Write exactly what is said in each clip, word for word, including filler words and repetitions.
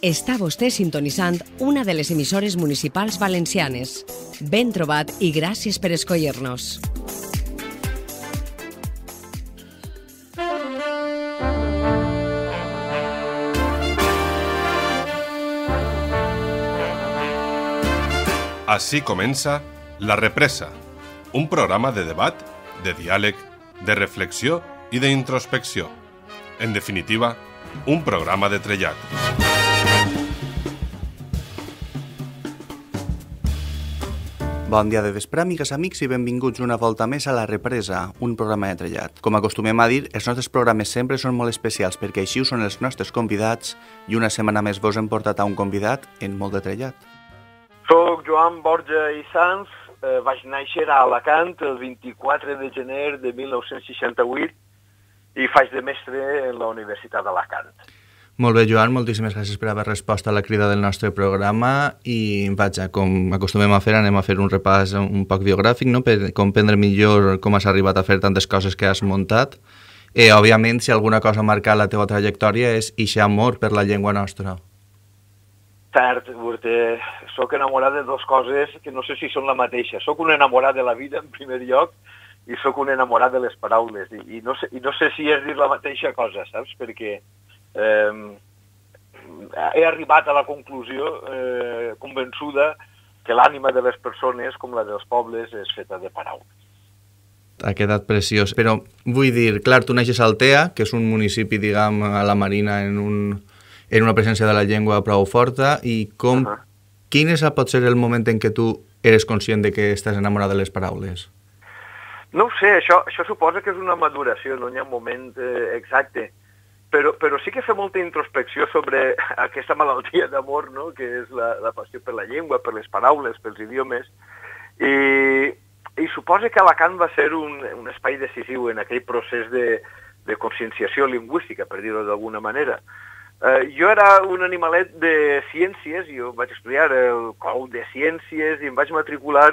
Està vostè sintonitzant una de les emissores municipals valencianes. Ben trobat i gràcies per escollir-nos. Així comença La Represa, un programa de debat, de diàleg, de reflexió i d'introspecció. En definitiva, un programa de trellat. Bon dia de vespre, amigues, amics, i benvinguts una volta més a La Represa, un programa de trellat. Com acostumem a dir, els nostres programes sempre són molt especials perquè així ho són els nostres convidats i una setmana més vos hem portat a un convidat en molt de trellat. Soc Joan Borja i Sanz, eh, vaig néixer a Alacant el vint-i-quatre de gener de mil nou-cents seixanta-vuit i faig de mestre en la Universitat d'Alacant. Molt bé, Joan, moltíssimes gràcies per haver respost a la crida del nostre programa i, vaja, com acostumem a fer, anem a fer un repàs un poc biogràfic, no?, per comprendre millor com has arribat a fer tantes coses que has muntat. Eh, òbviament, si alguna cosa ha marcat la teva trajectòria és ixe amor per la llengua nostra. Cert, Burte, soc enamorat de dues coses que no sé si són la mateixa. Soc un enamorat de la vida, en primer lloc, i soc un enamorat de les paraules. I, i, no, sé, i no sé si és dir la mateixa cosa, saps? Perquè eh, he arribat a la conclusió eh, convençuda que l'ànima de les persones, com la dels pobles, és feta de paraules. Ha quedat preciós. Però vull dir, clar, tu naixes a Altea, que és un municipi, diguem, a la Marina, en un... en una presència de la llengua prou forta, i com, uh-huh. quin és pot ser el moment en què tu eres conscient de que estàs enamorat de les paraules? No ho sé, això, això suposa que és una maduració, no hi ha un moment eh, exacte, però, però sí que fa molta introspecció sobre aquesta malaltia d'amor, no?, que és la, la passió per la llengua, per les paraules, pels idiomes, i, i suposa que Alacant va ser un, un espai decisiu en aquell procés de, de conscienciació lingüística, per dir-ho d'alguna manera. Uh, jo era un animalet de ciències, jo vaig estudiar el Col de Ciències i em vaig matricular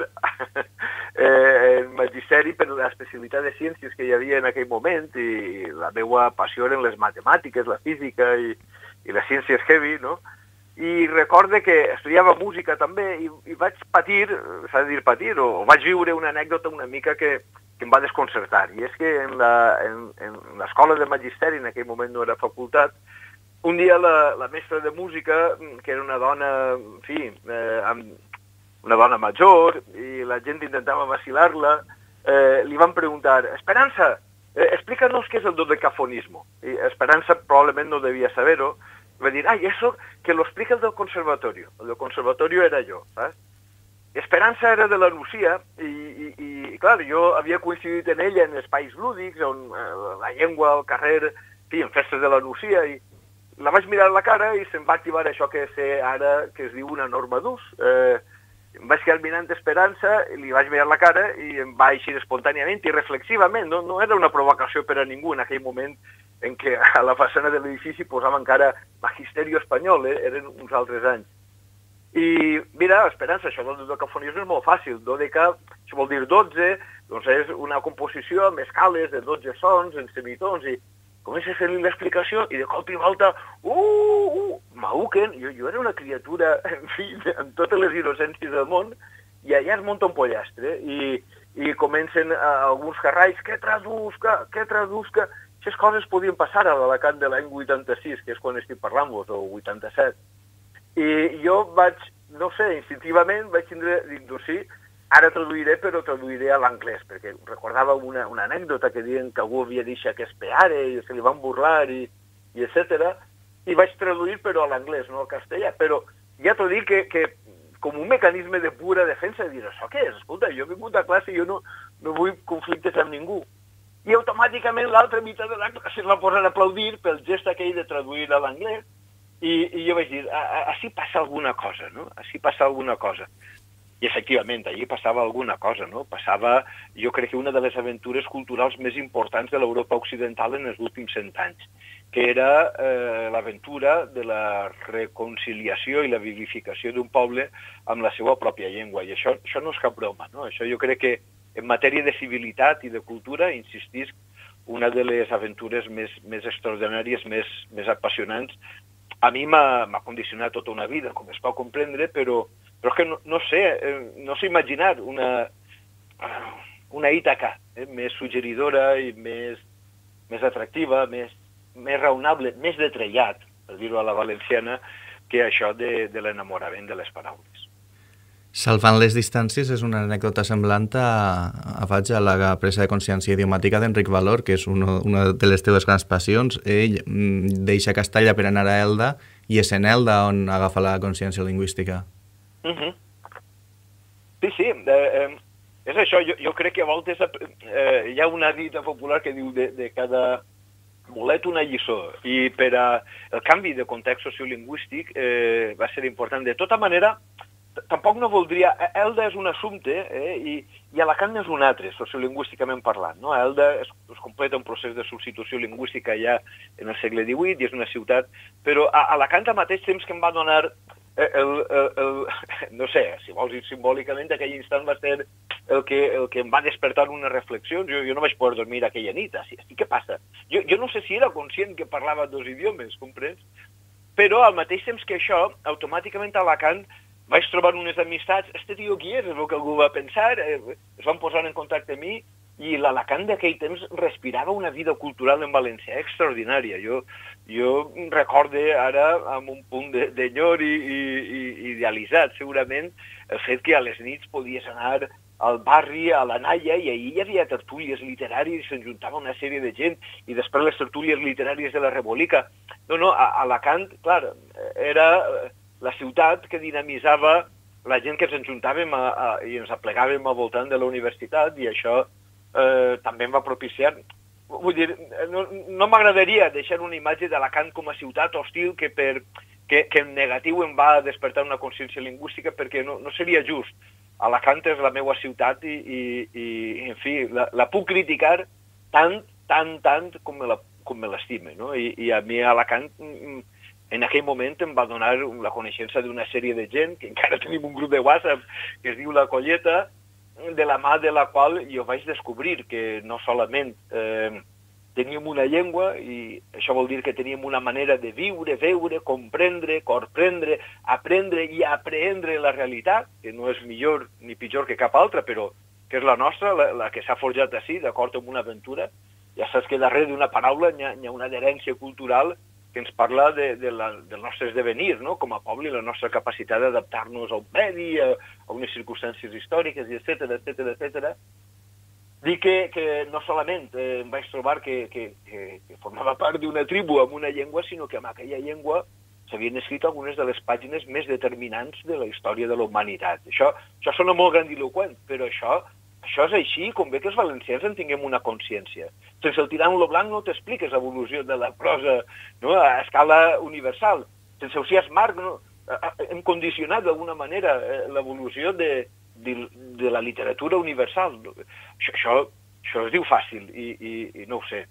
eh, en magisteri per l'especialitat de ciències que hi havia en aquell moment, i la meva passió eren les matemàtiques, la física i, i les ciències heavy, no? I recorde que estudiava música també i, i vaig patir, s'ha de dir patir, o, o vaig viure una anècdota una mica que, que em va desconcertar, i és que en l'escola de magisteri, en aquell moment no era facultat, un dia la, la mestra de música, que era una dona, en fi, eh, amb una dona major, i la gent intentava vacilar-la, eh, li van preguntar, Esperanza, eh, explícanos què és el dodecafonismo. I Esperanza probablement no devia saber-ho, va dir, ai, eso que lo explica el del conservatorio. El del conservatorio era jo, saps? Esperanza era de la Lucía, i, i, i clar, jo havia coincidit en ella en espais lúdics, on eh, la llengua, al carrer, en fi, en festes de la Lucía, i la vaig mirar a la cara i se'm va activar això que sé ara que es diu una norma d'ús. Eh, em vaig quedar mirant Esperança, li vaig mirar la cara i em va eixir espontàniament i reflexivament. No, no era una provocació per a ningú en aquell moment en què a la façana de l'edifici posava encara magisterio espanyol, eh? Eren uns altres anys. I mira, Esperança, això del dodecafonisme és molt fàcil. Dodeca, això vol dir dotze, doncs és una composició amb escales de dotze sons, en semitons, i comença a fer-li l'explicació i de cop i volta, uh, uh, m'auquen, jo, jo era una criatura, en fi, amb totes les innocències del món, i allà es munta un pollastre, i, i comencen uh, alguns carralls, què tradusca, què tradusca, aquestes coses podien passar a l'Alacant de l'any vuitanta-sis, que és quan estic parlant-vos, o vuitanta-set, i jo vaig, no sé, instintivament vaig tindre, dic, doncs sí, ara traduiré, però traduiré a l'anglès, perquè recordava una, una anècdota que diuen que algú havia dit que espeare i se li van burlar, i, i etcètera, i vaig traduir però a l'anglès, no al castellà, però ja t'ho dic que, que com un mecanisme de pura defensa, de dir, això què és? Escolta, jo he vingut a classe i jo no, no vull conflictes amb ningú. I automàticament l'altra meitat de la classe es va posar a aplaudir pel gest aquell de traduir a l'anglès, i, i jo vaig dir, així passa alguna cosa, no? Així passa alguna cosa. I efectivament, allí passava alguna cosa, no? Passava, jo crec que una de les aventures culturals més importants de l'Europa occidental en els últims cent anys, que era eh, l'aventura de la reconciliació i la vivificació d'un poble amb la seva pròpia llengua. I això, això no és cap broma, no? Això jo crec que en matèria de civilitat i de cultura, insistisc, una de les aventures més, més extraordinàries, més, més apassionants, a mi m'ha condicionat tota una vida, com es pot comprendre, però, però és que no, no sé, eh, no sé imaginar una, una Ítaca eh, més suggeridora i més, més atractiva, més, més raonable, més de trellat, per dir-ho a la valenciana, que això de, de l'enamorament de les paraules. Salvant les distàncies és una anècdota semblant a, a, vaig, a la presa de consciència idiomàtica d'Enric Valor, que és uno, una de les teves grans passions. Ell mm, deixa Castalla per anar a Elda i és en Elda on agafa la consciència lingüística. Uh -huh. Sí, sí, eh, eh, és això. Jo, jo crec que a voltes eh, hi ha una dita popular que diu de, de cada bolet una lliçó, i per a el canvi de context sociolingüístic eh, va ser important. De tota manera, tampoc no voldria... Elda és un assumpte eh, i, i Alacant és un altre, sociolingüísticament parlant. No? A Elda es, es completa un procés de substitució lingüística ja en el segle divuit i és una ciutat, però a Alacant al mateix temps que em va donar el, el, el, no sé, si vols dir simbòlicament, aquell instant va ser el que, el que em va despertar unes reflexions. Jo, jo no vaig poder dormir aquella nit. Així, què passa? Jo, jo no sé si era conscient que parlava dos idiomes, comprens? Però al mateix temps que això, automàticament a Alacant vaig trobar unes amistats. Este tio qui és? És el que algú va pensar. Eh, es van posar en contacte amb mi i l'Alacant d'aquell temps respirava una vida cultural en valencià extraordinària. Jo, jo recorde ara, amb un punt d'enyor i, i, i idealitzat, segurament, el fet que a les nits podies anar al barri, a la Naia, i ahir hi havia tertúlies literàries, se'n juntava una sèrie de gent, i després les tertúlies literàries de la Rebolica. No, no, a Alacant, clar, era la ciutat que dinamitzava la gent que ens enjuntàvem a, a, i ens aplegàvem al voltant de la universitat, i això eh, també em va propiciar. Vull dir, no, no m'agradaria deixar una imatge d'Alacant com a ciutat hostil que, per, que, que en negatiu em va despertar una consciència lingüística, perquè no, no seria just. Alacant és la meva ciutat i, i, i en fi, la, la puc criticar tant, tant, tant com me la, com me l'estime, no? I, I a mi Alacant en aquell moment em va donar la coneixença d'una sèrie de gent, que encara tenim un grup de WhatsApp que es diu La Colleta, de la mà de la qual jo vaig descobrir que no solament eh, teníem una llengua, i això vol dir que teníem una manera de viure, veure, comprendre, corprendre, aprendre i aprendre la realitat, que no és millor ni pitjor que cap altra, però que és la nostra, la, la que s'ha forjat així, d'acord amb una aventura. Ja saps que darrere d'una paraula hi ha, hi ha una adherència cultural que ens parla de, de la, del nostre esdevenir, no? Com a poble, la nostra capacitat d'adaptar-nos al medi, a, a unes circumstàncies històriques, etcètera, etcètera, etcètera. Dic que, que no solament eh, em vaig trobar que, que, que, que formava part d'una tribu amb una llengua, sinó que amb aquella llengua s'havien escrit algunes de les pàgines més determinants de la història de la humanitat. Això, això sona molt grandiloquent, però això, això és així, com bé que els valencians en tinguem una consciència. Sense el tirant lo blanc no t'expliques l'evolució de la prosa, no? A escala universal. Sense Ausiàs Marc no? Hem condicionat d'alguna manera l'evolució de, de, de la literatura universal. Això, això, això es diu fàcil i, i, i no ho sé.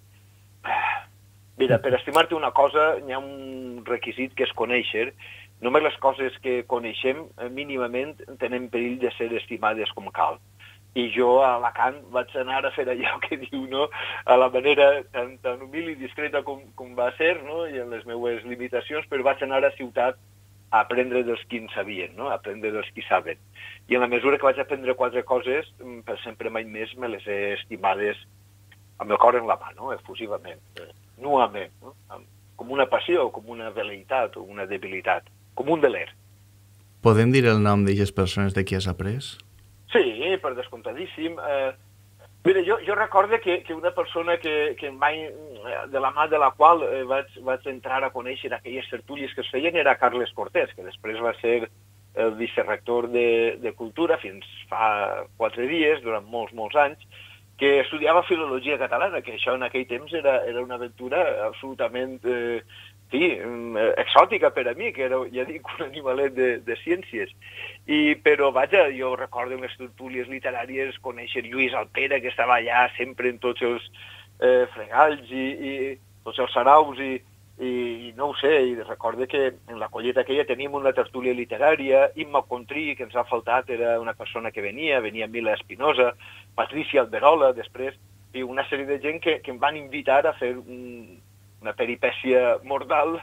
Mira, per estimar-te una cosa hi ha un requisit que és conèixer. Només les coses que coneixem mínimament tenen perill de ser estimades com cal. I jo a Alacant vaig anar a fer allò que diu, no?, a la manera tan, tan humil i discreta com, com va ser, no?, i en les meves limitacions, però vaig anar a ciutat a aprendre dels qui en sabien, no?, a aprendre dels qui saben. I en la mesura que vaig aprendre quatre coses, per sempre mai més me les he estimades amb el cor en la mà, no?, efusivament, nuament, no?, com una passió, com una velleitat o una debilitat, com un deler. Podem dir el nom d'aquestes persones de qui has après? Sí, per descomptadíssim. Eh, mira, jo, jo recorde que, que una persona que, que mai, de la mà de la qual eh, vaig, vaig entrar a conèixer aquelles tertúlies que es feien era Carles Cortés, que després va ser el vicerector de, de Cultura fins fa quatre dies, durant molts, molts anys, que estudiava filologia catalana, que això en aquell temps era, era una aventura absolutament eh, sí, exòtica per a mi, que era, ja dic, un animalet de, de ciències. I, però, vaja, jo recordo en les tertúlies literàries conèixer Lluís Alpera, que estava allà sempre en tots els eh, fregalls i, i tots els saraus, i, i no ho sé, i recordo que en la Colleta aquella teníem una tertúlia literària, Imma Contrí, que ens ha faltat, era una persona que venia, venia Mila Espinosa, Patricia Alberola, després, i una sèrie de gent que, que em van invitar a fer un, una peripècia mortal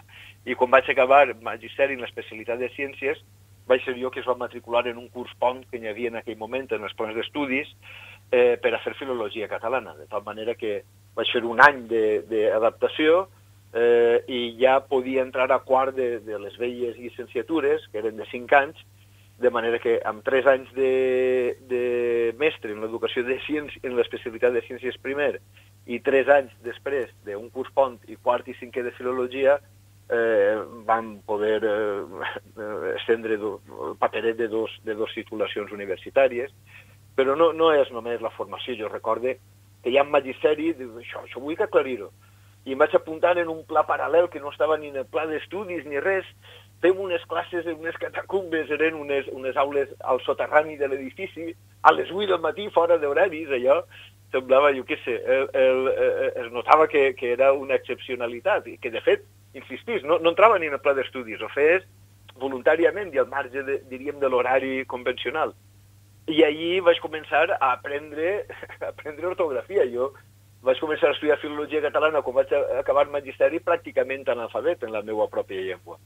i quan vaig acabar magisteri en l'especialitat de ciències, vaig ser jo que es va matricular en un curs pont que hi havia en aquell moment en els plans d'estudis eh, per a fer filologia catalana, de tal manera que vaig fer un any d'adaptació eh, i ja podia entrar a quart de, de les velles llicenciatures, que eren de cinc anys, de manera que amb tres anys de, de mestre en l'educació de ciències, en l'especialitat de ciències primer, i tres anys després d'un curs pont i quart i cinquè de filologia, eh, vam poder eh, estendre do, el paperet de dos, de dos titulacions universitàries, però no, no és només la formació. Jo recorde que ja en magisteri, dic, això, això vull que aclarir-ho, i em vaig apuntar en un pla paral·lel que no estava ni en el pla d'estudis ni res. Fem unes classes en unes catacumbes, eren unes, unes aules al soterrani de l'edifici, a les vuit del matí, fora d'horaris, allò semblava, jo què sé, el, el, el, es notava que, que era una excepcionalitat, i que de fet, insistís, no, no entrava ni en el pla d'estudis, ho fes voluntàriament i al marge, de, diríem, de l'horari convencional. I allí vaig començar a aprendre, a aprendre ortografia. Jo vaig començar a estudiar filologia catalana quan vaig acabar magisteri pràcticament analfabet en la meva pròpia llengua.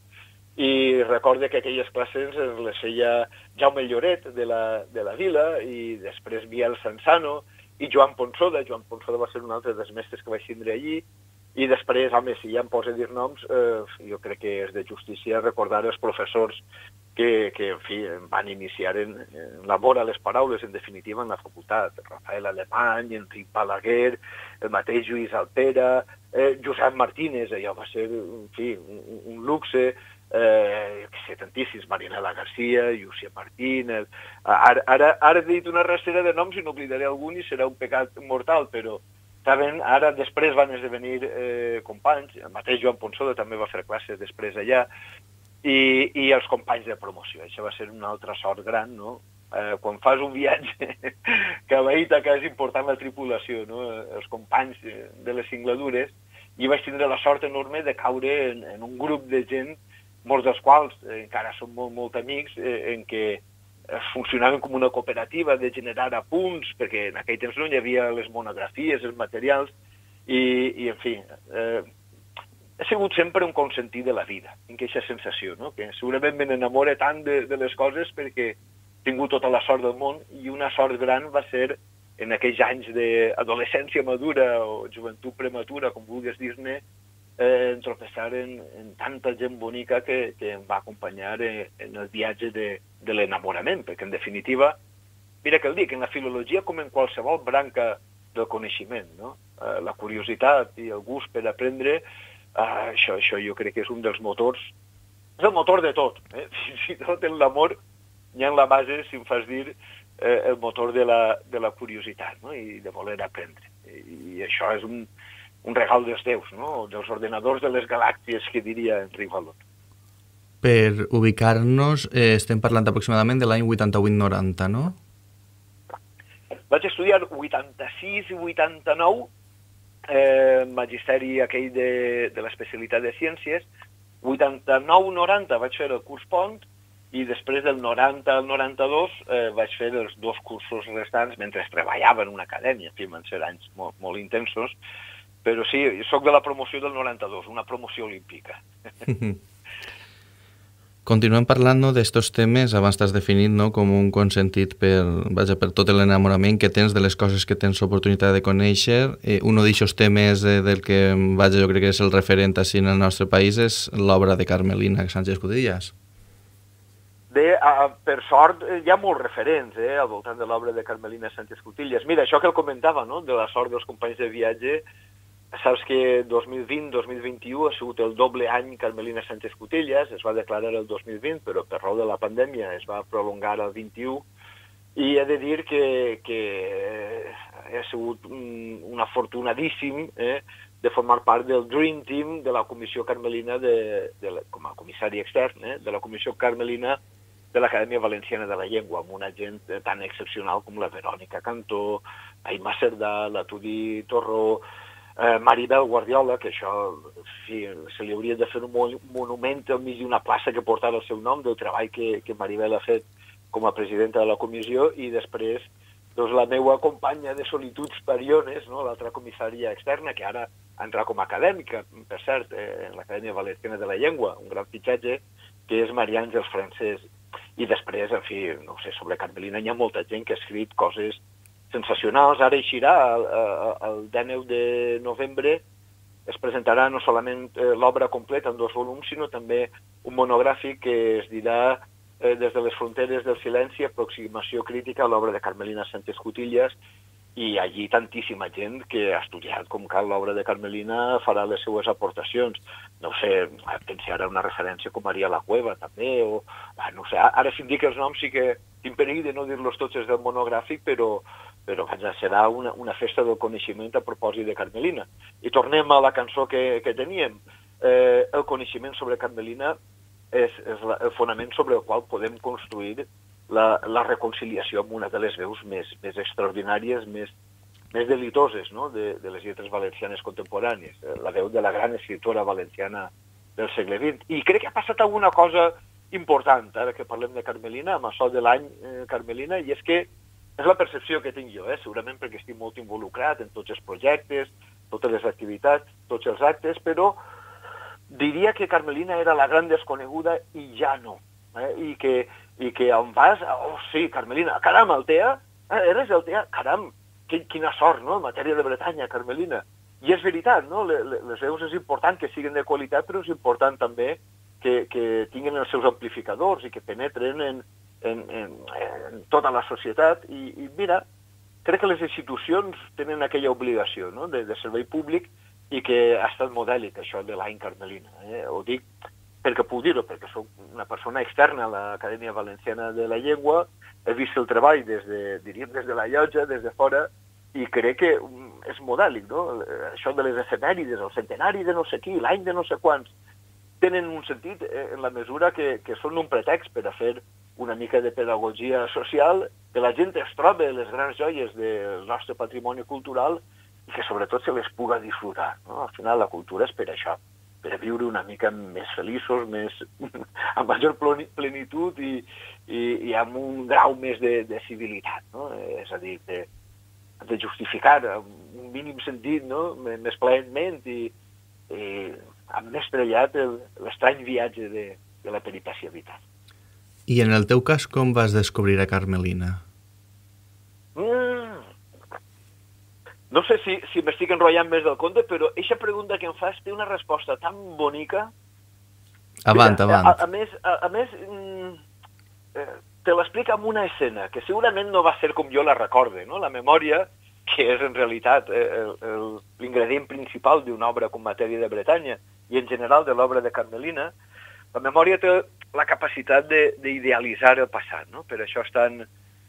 I recorde que aquelles classes les feia Jaume Lloret de la, de la Vila i després Biel Sansano i Joan Ponsoda. Joan Ponsoda va ser un altre dels mestres que vaig tindre allí. I després, home, si ja em posa a dir noms, eh, jo crec que és de justícia recordar els professors que, que en fi, em van iniciar en, en l'amor a les paraules, en definitiva, en la facultat. Rafael Alemany, Enric Balaguer, el mateix Lluís Altera, eh, Josep Martínez, allò va ser, en fi, un, un luxe, eh, que sé, tantíssims, Marinela Garcia, Llucia Martín... Eh, ara, ara, ara he dit una rastera de noms i n'oblidaré algun i serà un pecat mortal, però saben, ara després van esdevenir eh, companys, el mateix Joan Ponsoda també va fer classes després allà, i, i els companys de promoció. Això va ser una altra sort gran, no? Eh, quan fas un viatge que a Baítaca és important la tripulació, no? Els companys de les singladures, i vaig tindre la sort enorme de caure en, en un grup de gent, molts dels quals eh, encara són molt, molt amics, eh, en què funcionaven com una cooperativa de generar apunts, perquè en aquell temps no hi havia les monografies, els materials, i, i en fi, eh, he sigut sempre un consentit de la vida, en aquesta sensació, no? Que segurament me n'enamore tant de, de les coses perquè he tingut tota la sort del món, i una sort gran va ser en aquells anys d'adolescència madura o joventut prematura, com vulguis dir-ne, eh, entropessar en, en tanta gent bonica que, que em va acompanyar en, en el viatge de, de l'enamorament, perquè en definitiva, mira que el dic, en la filologia com en qualsevol branca del coneixement, no? Eh, la curiositat i el gust per aprendre, eh, això, això jo crec que és un dels motors, és el motor de tot, eh? Fins i tot en l'amor hi ha en la base, si em fas dir, eh, el motor de la, de la curiositat, no? I de voler aprendre. I, i això és un, un regal dels déus, no? Dels ordenadors de les galàxies, que diria Enric Valor. Per ubicar-nos, eh, estem parlant aproximadament de l'any vuitanta-vuit noranta, no? Vaig estudiar vuitanta-sis i vuitanta-nou, eh, magisteri aquell de, de l'especialitat de ciències. vuitanta-nou noranta vaig fer el curs pont, i després del noranta al noranta-dos eh, vaig fer els dos cursos restants mentre treballava en una acadèmia. En fi, van ser anys molt, molt intensos, però sí, soc de la promoció del noranta-dos, una promoció olímpica. Continuem parlant, no, d'estos temes. Abans t'has definit, no, com un consentit per, vaja, per tot l'enamorament que tens de les coses que tens oportunitat de conèixer. Eh, un d'aquests temes eh, del que, vaja, jo crec que és el referent així en el nostre país és l'obra de Carmelina Sánchez Cutillas. Bé, a, per sort, hi ha molts referents eh, al voltant de l'obra de Carmelina Sánchez Cutillas. Mira, això que el comentava, no?, de la sort dels companys de viatge, saps que dos mil vint dos mil vint-i-u ha sigut el doble any Carmelina Sánchez Cutillas, es va declarar el dos mil vint, però per raó de la pandèmia es va prolongar al vint-i-u, i he de dir que, que he sigut un, un afortunadíssim eh, de formar part del Dream Team de la Comissió Carmelina, de, de la, com a comissari extern, eh, de la Comissió Carmelina de l'Acadèmia Valenciana de la Llengua, amb una gent tan excepcional com la Verònica Cantó, Aimà Cerdà, la Tudi Torró, eh, Maribel Guardiola, que això, fi, se li hauria de fer un monument al mig d'una plaça que portava el seu nom, del treball que, que Maribel ha fet com a presidenta de la comissió, i després doncs, la meva companya de Solituds Pariones, no?, l'altra comissària externa, que ara entrar com a acadèmica, per cert, eh, en l'Acadèmia Valenciana de la Llengua, un gran fitxatge, que és Maria Àngels Francès. I després, en fi, no sé, sobre Carmelina hi ha molta gent que ha escrit coses sensacionals. Ara eixirà, el, el dinou de novembre, es presentarà no solament eh, l'obra completa en dos volums, sinó també un monogràfic que es dirà eh, Des de les fronteres del silenci, aproximació crítica a l'obra de Carmelina Sánchez Cutillas, i allí tantíssima gent que ha estudiat com cal l'obra de Carmelina farà les seues aportacions. No sé, pensi ara una referència com Maria la Cueva, també, o no sé, ara si em dic els noms sí que tinc perill de no dir-los tots des del monogràfic, però, però vaja, serà una, una festa del coneixement a propòsit de Carmelina. I tornem a la cançó que, que teníem. Eh, el coneixement sobre Carmelina és, és la, el fonament sobre el qual podem construir La, la reconciliació amb una de les veus més, més extraordinàries, més, més delitoses, no? de, de les lletres valencianes contemporànies, la veu de la gran escriptora valenciana del segle vint. I crec que ha passat alguna cosa important, ara que parlem de Carmelina, amb això de l'any eh, Carmelina, i és que és la percepció que tinc jo, eh? segurament perquè estic molt involucrat en tots els projectes, totes les activitats, tots els actes, però diria que Carmelina era la gran desconeguda i ja no. Eh? I que i que on vas, oh sí, Carmelina, caram, Altea, eh, eres Altea, caram, que, quina sort, no?, en matèria de Bretanya, Carmelina. I és veritat, no?, les, les veus és important que siguin de qualitat, però és important també que, que tinguin els seus amplificadors i que penetren en, en, en, en tota la societat. I, i mira, crec que les institucions tenen aquella obligació, no?, de, de servei públic, i que ha estat modèlic això de l'any Carmelina. Eh? Ho dic perquè puc dir-ho, perquè soc una persona externa a l'Acadèmia Valenciana de la Llengua, he vist el treball des de, diríem, des de la llotja, des de fora, i crec que és modèlic, no? Això de les efemèrides, el centenari de no sé qui, l'any de no sé quants, tenen un sentit en la mesura que, que són un pretext per a fer una mica de pedagogia social, que la gent es trobi les grans joies del nostre patrimoni cultural i que sobretot se les puga disfrutar, no? Al final la cultura és per això, per a viure una mica més feliços, més, amb major plenitud i, i, i amb un grau més de, de civilitat, no? És a dir, de, de justificar amb un mínim sentit, no?, més plenament i, i amb més trellat l'estrany viatge de, de la peripècia vital. I en el teu cas, com vas descobrir a Carmelina? Mm. No sé si, si m'estic enrotllant més del compte, però aquesta pregunta que em fas té una resposta tan bonica. Avant, Mira, avant. A, a més, a, a més mm, te l'explica amb una escena que segurament no va ser com jo la recorde, no? La memòria, que és en realitat l'ingredient principal d'una obra com Matèria de Bretanya i en general de l'obra de Carmelina, la memòria té la capacitat d'idealitzar el passat, no? Per això és tan,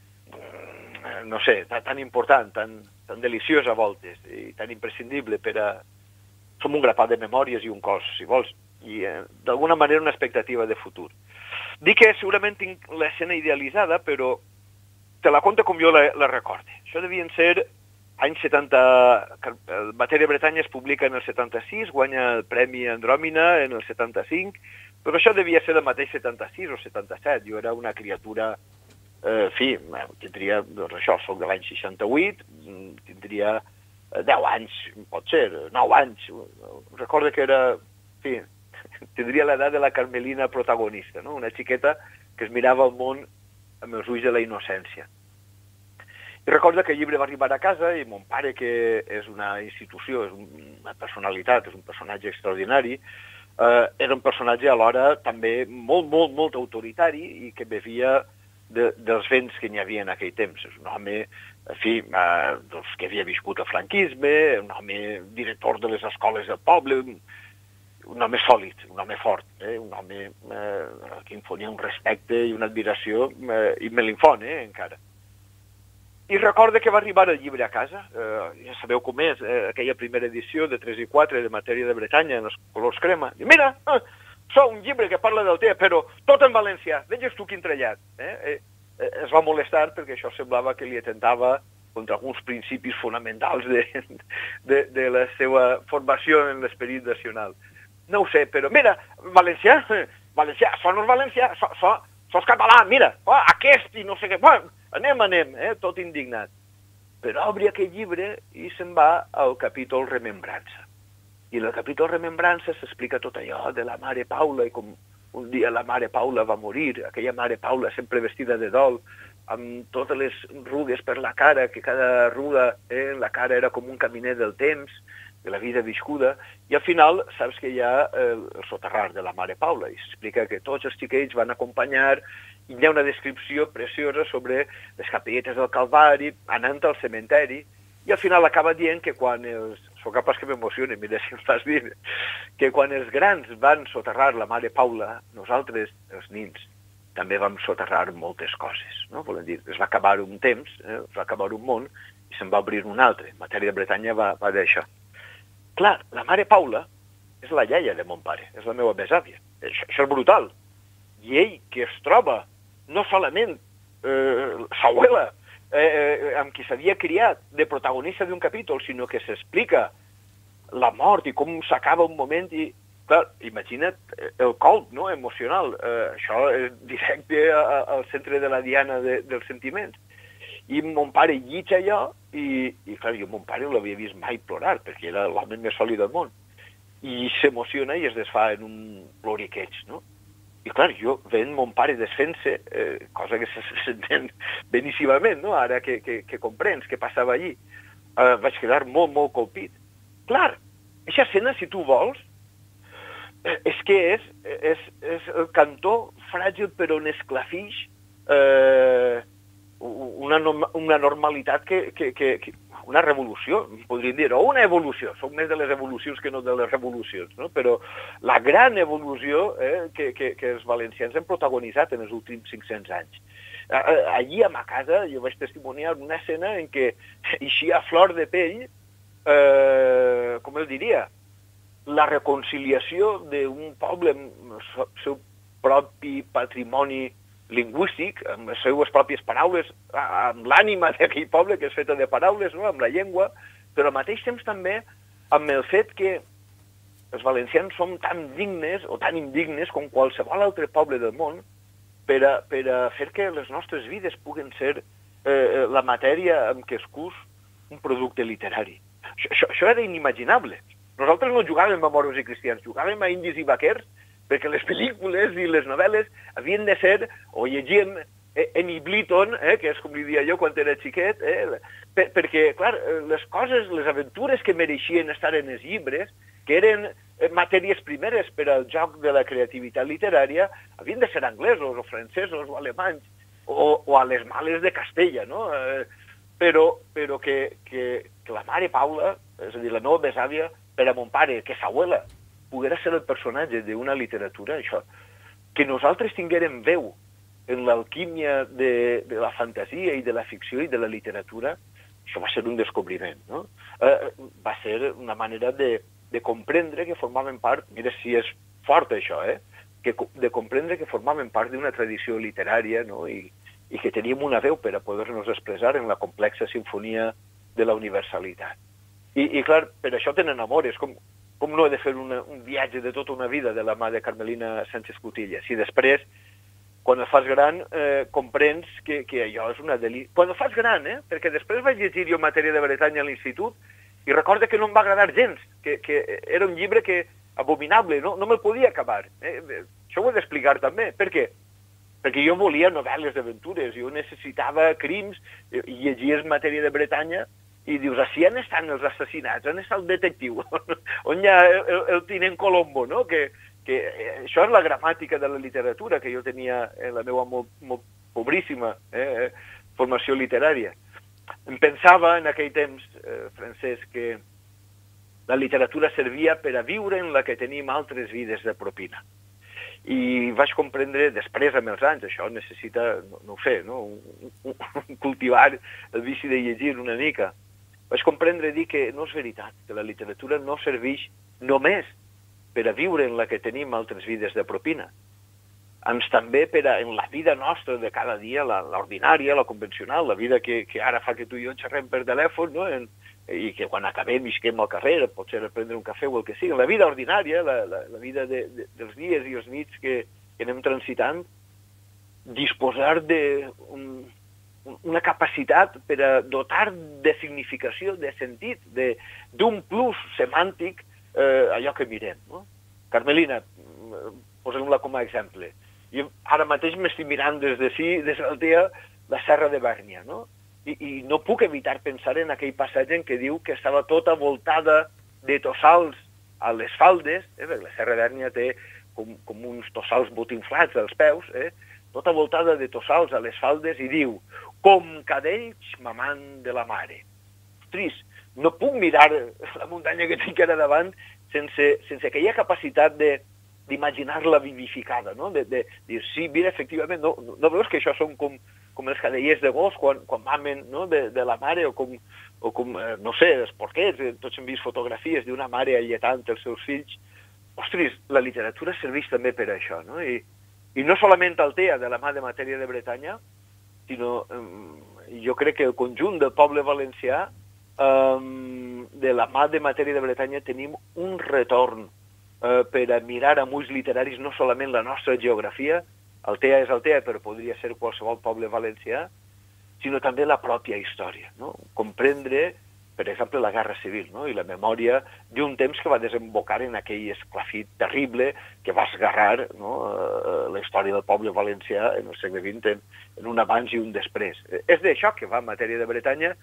no sé, tan, tan important, tan, tan deliciós a voltes i tan imprescindible per a... Som un grapat de memòries i un cos, si vols, i eh, d'alguna manera una expectativa de futur. Dic que segurament tinc l'escena idealitzada, però te la conto com jo la, la recorde. Això devien ser anys setanta... Matèria Bretanya es publica en el setanta-sis, guanya el Premi Andròmina en el setanta-cinc, però això devia ser el mateix setanta-sis o setanta-set. Jo era una criatura... En fi, tindria, doncs això, soc de l'any seixanta-vuit, tindria deu anys, pot ser, nou anys. Recordo que era, en fi, tindria l'edat de la Carmelina protagonista, no? Una xiqueta que es mirava al món amb els ulls de la innocència. I recordo que el llibre va arribar a casa i mon pare, que és una institució, és una personalitat, és un personatge extraordinari, eh, era un personatge alhora també molt, molt, molt autoritari i que bevia De, dels vents que n'hi havia en aquell temps. És un home, en fi, eh, doncs, que havia viscut el franquisme, un home director de les escoles del poble, un, un home sòlid, un home fort, eh, un home eh, que infonia un respecte i una admiració, eh, i me l'infon, eh, encara. I recorda que va arribar el llibre a casa, eh, ja sabeu com és, eh, aquella primera edició de tres i quatre de Matèria de Bretanya en els colors crema. I mira, eh, so, un llibre que parla del Altea, però tot en valencià. Veies tu quin trellat. Eh? Eh, eh, es va molestar perquè això semblava que li atentava contra alguns principis fonamentals de, de, de la seva formació en l'esperit nacional. No ho sé, però mira, valencià, valencià, això no és valencià, això, això, això és català, mira, oh, aquest i no sé què, bueno, anem, anem, eh, tot indignat. Però obri aquell llibre i se'n va al capítol Remembrança. I en el capítol Remembrances s'explica tot allò de la mare Paula i com un dia la mare Paula va morir, aquella mare Paula sempre vestida de dol, amb totes les rugues per la cara, que cada arruga eh, la cara era com un caminer del temps, de la vida viscuda, i al final saps que hi ha eh, el soterrar de la mare Paula, i s'explica que tots els xiquets van acompanyar, i hi ha una descripció preciosa sobre les capelletes del Calvari, anant al cementeri, i al final acaba dient que quan els... Sóc capaç que m'emocione, mira si em fas dir, que quan els grans van soterrar la mare Paula, nosaltres, els nins, també vam soterrar moltes coses, no? Volem dir, es va acabar un temps, eh? es va acabar un món, i se'n va obrir un altre. En matèria de Bretanya va, va d'això. Clar, la mare Paula és la iaia de mon pare, és la meva besàvia. Això, això és brutal. I ell, que es troba no solament eh, s'abuela, eh, amb qui s'havia criat de protagonista d'un capítol, sinó que s'explica la mort i com s'acaba un moment i, clar, imagina't el colp, no?, emocional. Eh, això és directe a, a, al centre de la diana de, dels sentiments. I mon pare llitja allò i, i clar, jo mon pare no l'havia vist mai plorar, perquè era l'home més sòlid del món. I s'emociona i es desfà en un ploriqueig, no? I clar, jo veient mon pare desfent-se, eh, cosa que s'entén beníssimament, no?, ara que, que, que comprens què passava allí, eh, vaig quedar molt, molt colpit. Clar, aquesta escena, si tu vols, eh, és que és, és, és el cantó fràgil però on esclafix eh, una, una normalitat que, que, que, que... una revolució, podríem dir, o una evolució, són més de les evolucions que no de les revolucions, no? Però la gran evolució eh, que, que, que els valencians han protagonitzat en els últims cinc-cents anys. Allí a ma casa jo vaig testimoniar una escena en què eixia a flor de pell, eh, com el diria, la reconciliació d'un poble amb el seu propi patrimoni lingüístic, amb les seues pròpies paraules, amb l'ànima d'aquell poble que és feta de paraules, no?, amb la llengua, però al mateix temps també amb el fet que els valencians som tan dignes o tan indignes com qualsevol altre poble del món per a, per a fer que les nostres vides puguen ser eh, la matèria amb què es cus un producte literari. Això, això, això era inimaginable. Nosaltres no jugàvem a moros i cristians, jugàvem a indis i vaquers, perquè les pel·lícules i les novel·les havien de ser, o llegíem Emmy Blyton, eh, que és com li dia jo quan era xiquet, eh, per, perquè, clar, les coses, les aventures que mereixien estar en els llibres, que eren matèries primeres per al joc de la creativitat literària, havien de ser anglesos o francesos o alemanys, o, o a les males de Castella, no? Eh, però però que, que, que la mare Paula, és a dir, la meva besàvia, per a mon pare, que s'abuela, poguera ser el personatge d'una literatura, això, que nosaltres tinguérem veu en l'alquímia de, de la fantasia i de la ficció i de la literatura, això va ser un descobriment, no? Eh, va ser una manera de, de comprendre que formaven part, mira si és fort això, eh? Que, de comprendre que formaven part d'una tradició literària, no?, i, i que teníem una veu per a poder-nos expressar en la complexa sinfonia de la universalitat. I, i clar, per això tenen amores, com com no he de fer una, un viatge de tota una vida de la mà de Carmelina Sánchez Cotilla. Si després, quan el fas gran, eh, comprens que, que allò és una delícia. Quan el fas gran, eh? Perquè després vaig llegir jo matèria de Bretanya a l'institut i recordo que no em va agradar gens, que, que era un llibre que abominable, no, no me'l podia acabar. Eh? Això ho he d'explicar també. Per què? Perquè jo volia novel·les d'aventures, jo necessitava crims, i llegies matèria de Bretanya, i dius, així on estan els assassinats, on està el detectiu, on hi ha el, el tinent Colombo, no? Que, que això és la gramàtica de la literatura que jo tenia en la meva molt, molt pobríssima eh, formació literària. Em pensava en aquell temps, eh, Francesc, que la literatura servia per a viure en la que tenim altres vides de propina. I vaig comprendre, després, amb els anys, això necessita, no, no ho sé, no? Un, un, cultivar el vici de llegir una mica. Vaig comprendre dir que no és veritat, que la literatura no serveix només per a viure en la que tenim altres vides de propina. Ens també per a, en la vida nostra de cada dia, l'ordinària, la, la convencional, la vida que, que ara fa que tu i jo xerrem per telèfon, no? En, i que quan acabem isquem al carrer, potser a prendre un cafè o el que sigui. La vida ordinària, la, la, la vida de, de, dels dies i els nits que, que anem transitant, disposar de un, una capacitat per a dotar de significació, de sentit, d'un plus semàntic eh, allò que mirem, no? Carmelina, posem-la com a exemple. Jo ara mateix m'estic mirant des de sí, des d'Altea, la Serra de Bèrnia, no? I, I no puc evitar pensar en aquell passatge en què diu que estava tota voltada de tossals a les faldes, eh? Perquè la Serra de Bèrnia té com, com uns tossals botinflats als peus, eh? Tota voltada de tossals a les faldes, i diu, com cadells mamant de la mare. Ostres, no puc mirar la muntanya que tinc ara davant sense, sense aquella capacitat de d'imaginar-la vivificada, no? De, de dir, sí, mira, efectivament, no, no veus que això són com, com els cadellers de gos quan, quan mamen, no? de, de la mare, o com, o com eh, no sé, els porquets, eh, tots hem vist fotografies d'una mare alletant els seus fills. Ostres, la literatura serveix també per això, no? I, i no solament Altea, de la mà de Matèria de Bretanya, sinó eh, jo crec que el conjunt del poble valencià, eh, de la mà de Matèria de Bretanya, tenim un retorn eh, per a mirar amb ulls literaris no solament la nostra geografia, Altea és Altea, però podria ser qualsevol poble valencià, sinó també la pròpia història, no? Comprendre, per exemple, la Guerra Civil, no? I la memòria d'un temps que va desembocar en aquell esclafit terrible que va esgarrar, no? La història del poble valencià en el segle vint en, en un abans i un després. És d'això que va Matèria de Bretanya,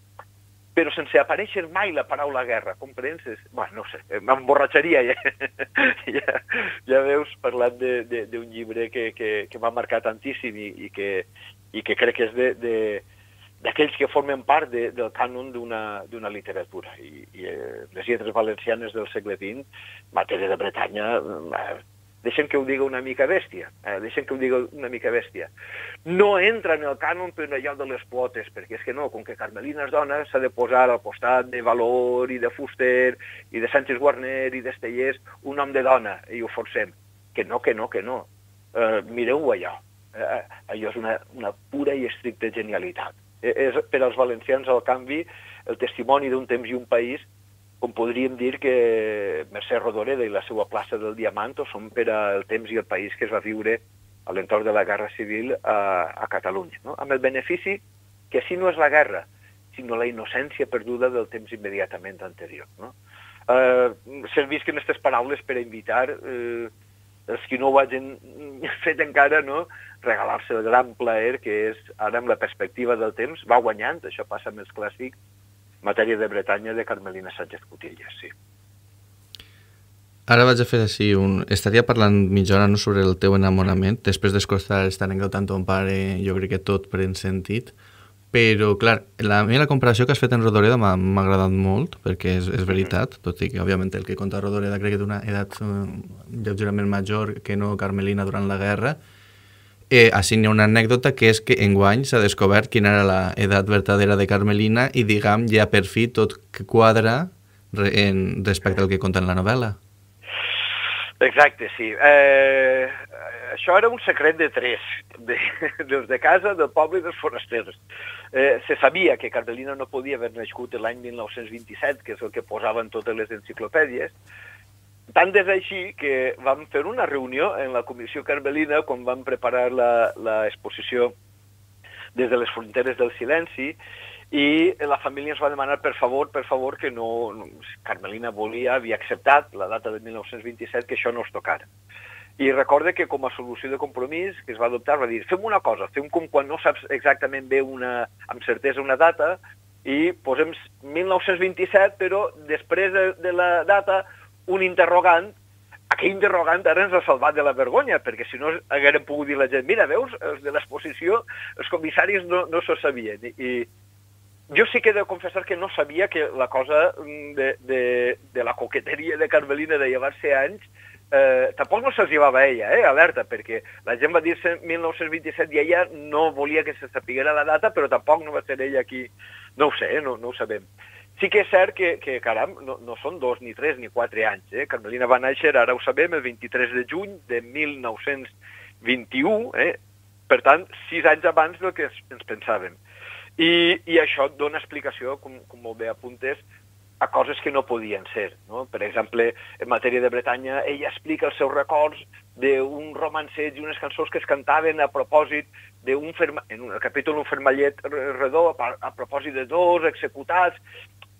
però sense aparèixer mai la paraula guerra, comprens? Bueno, no sé, m'emborratxaria ja. ja, ja veus, parlant d'un llibre que, que, que m'ha marcat tantíssim i, i, que, i que crec que és de, de, d'aquells que formen part de, del cànon d'una literatura. I, i les lletres valencianes del segle vint, Matèria de Bretanya, eh, deixem que ho diga una mica bèstia, eh, deixem que ho diga una mica bèstia. No entra en el cànon per allò de les quotes, perquè és que no, com que Carmelina és dona, s'ha de posar al costat de Valor i de Fuster i de Sánchez Guarner i d'Estellers un nom de dona, i ho forcem. Que no, que no, que no. Eh, mireu allò. Eh, allò és una, una pura i estricta genialitat. Eh, és per als valencians, al canvi, el testimoni d'un temps i un país, com podríem dir que Mercè Rodoreda i la seva plaça del Diamant són per al temps i el país que es va viure a l'entorn de la Guerra Civil a, a Catalunya, no? Amb el benefici que així no és la guerra, sinó la innocència perduda del temps immediatament anterior, no? Eh, servisquen aquestes paraules per invitar eh, els que no ho hagin fet encara, no? Regalar-se el gran plaer que és, ara amb la perspectiva del temps, va guanyant, això passa amb els clàssics, Matèria de Bretanya de Carmelina Sánchez Cotillas, sí. Ara vaig a fer així un... Estaria parlant mitja hora, no, sobre el teu enamorament. Després d'escoltar aquesta anècdota amb ton pare, jo crec que tot pren sentit. Però, clar, la, a mi la comparació que has fet en Rodoreda m'ha agradat molt, perquè és, és veritat, tot i que, òbviament, el que conta Rodoreda crec que té una edat uh, lleugerament major que no Carmelina durant la guerra. Eh, així hi ha una anècdota que és que enguany s'ha descobert quina era l'edat verdadera de Carmelina i, diguem, ja per fi tot quadra re, en, respecte al que conta en la novel·la. Exacte, sí. Eh, això era un secret de tres, de, dels de casa, del poble i dels forasters. Eh, se sabia que Carmelina no podia haver nascut l'any mil nou-cents vint-i-set, que és el que posaven totes les enciclopèdies. Tant és així que vam fer una reunió en la Comissió Carmelina quan vam preparar l'exposició des de les fronteres del silenci i la família ens va demanar per favor, per favor, que no... Carmelina volia, havia acceptat la data de mil nou-cents vint-i-set, que això no es tocara. I recorda que com a solució de compromís que es va adoptar va dir, fem una cosa, fem com quan no saps exactament bé una, amb certesa una data i posem mil nou-cents vint-i-set, però després de, de la data un interrogant, aquell interrogant ara ens ha salvat de la vergonya, perquè si no haguérem pogut dir la gent, mira, veus, els de l'exposició, els comissaris no, no s'ho sabien. I, I jo sí que he de confessar que no sabia que la cosa de, de, de la coqueteria de Carmelina de llevar-se anys, eh, tampoc no se'ls llevava a ella, eh, alerta, perquè la gent va dir-se mil nou-cents vint-i-set i ella no volia que se sapiguera la data, però tampoc no va ser ella qui... No ho sé, eh, no, no ho sabem. Sí que és cert que, que caram, no, no són dos, ni tres, ni quatre anys. Eh? Carmelina va néixer, ara ho sabem, el vint-i-tres de juny de mil nou-cents vint-i-u, eh? Per tant, sis anys abans del que ens pensàvem. I, i això dona explicació, com, com molt bé apuntes, a coses que no podien ser. No? Per exemple, en Matèria de Bretanya, ella explica els seus records d'un romanceig i unes cançons que es cantaven a propòsit d'un ferma... en el capítol Un fermallet redó, a, a propòsit de dos executats.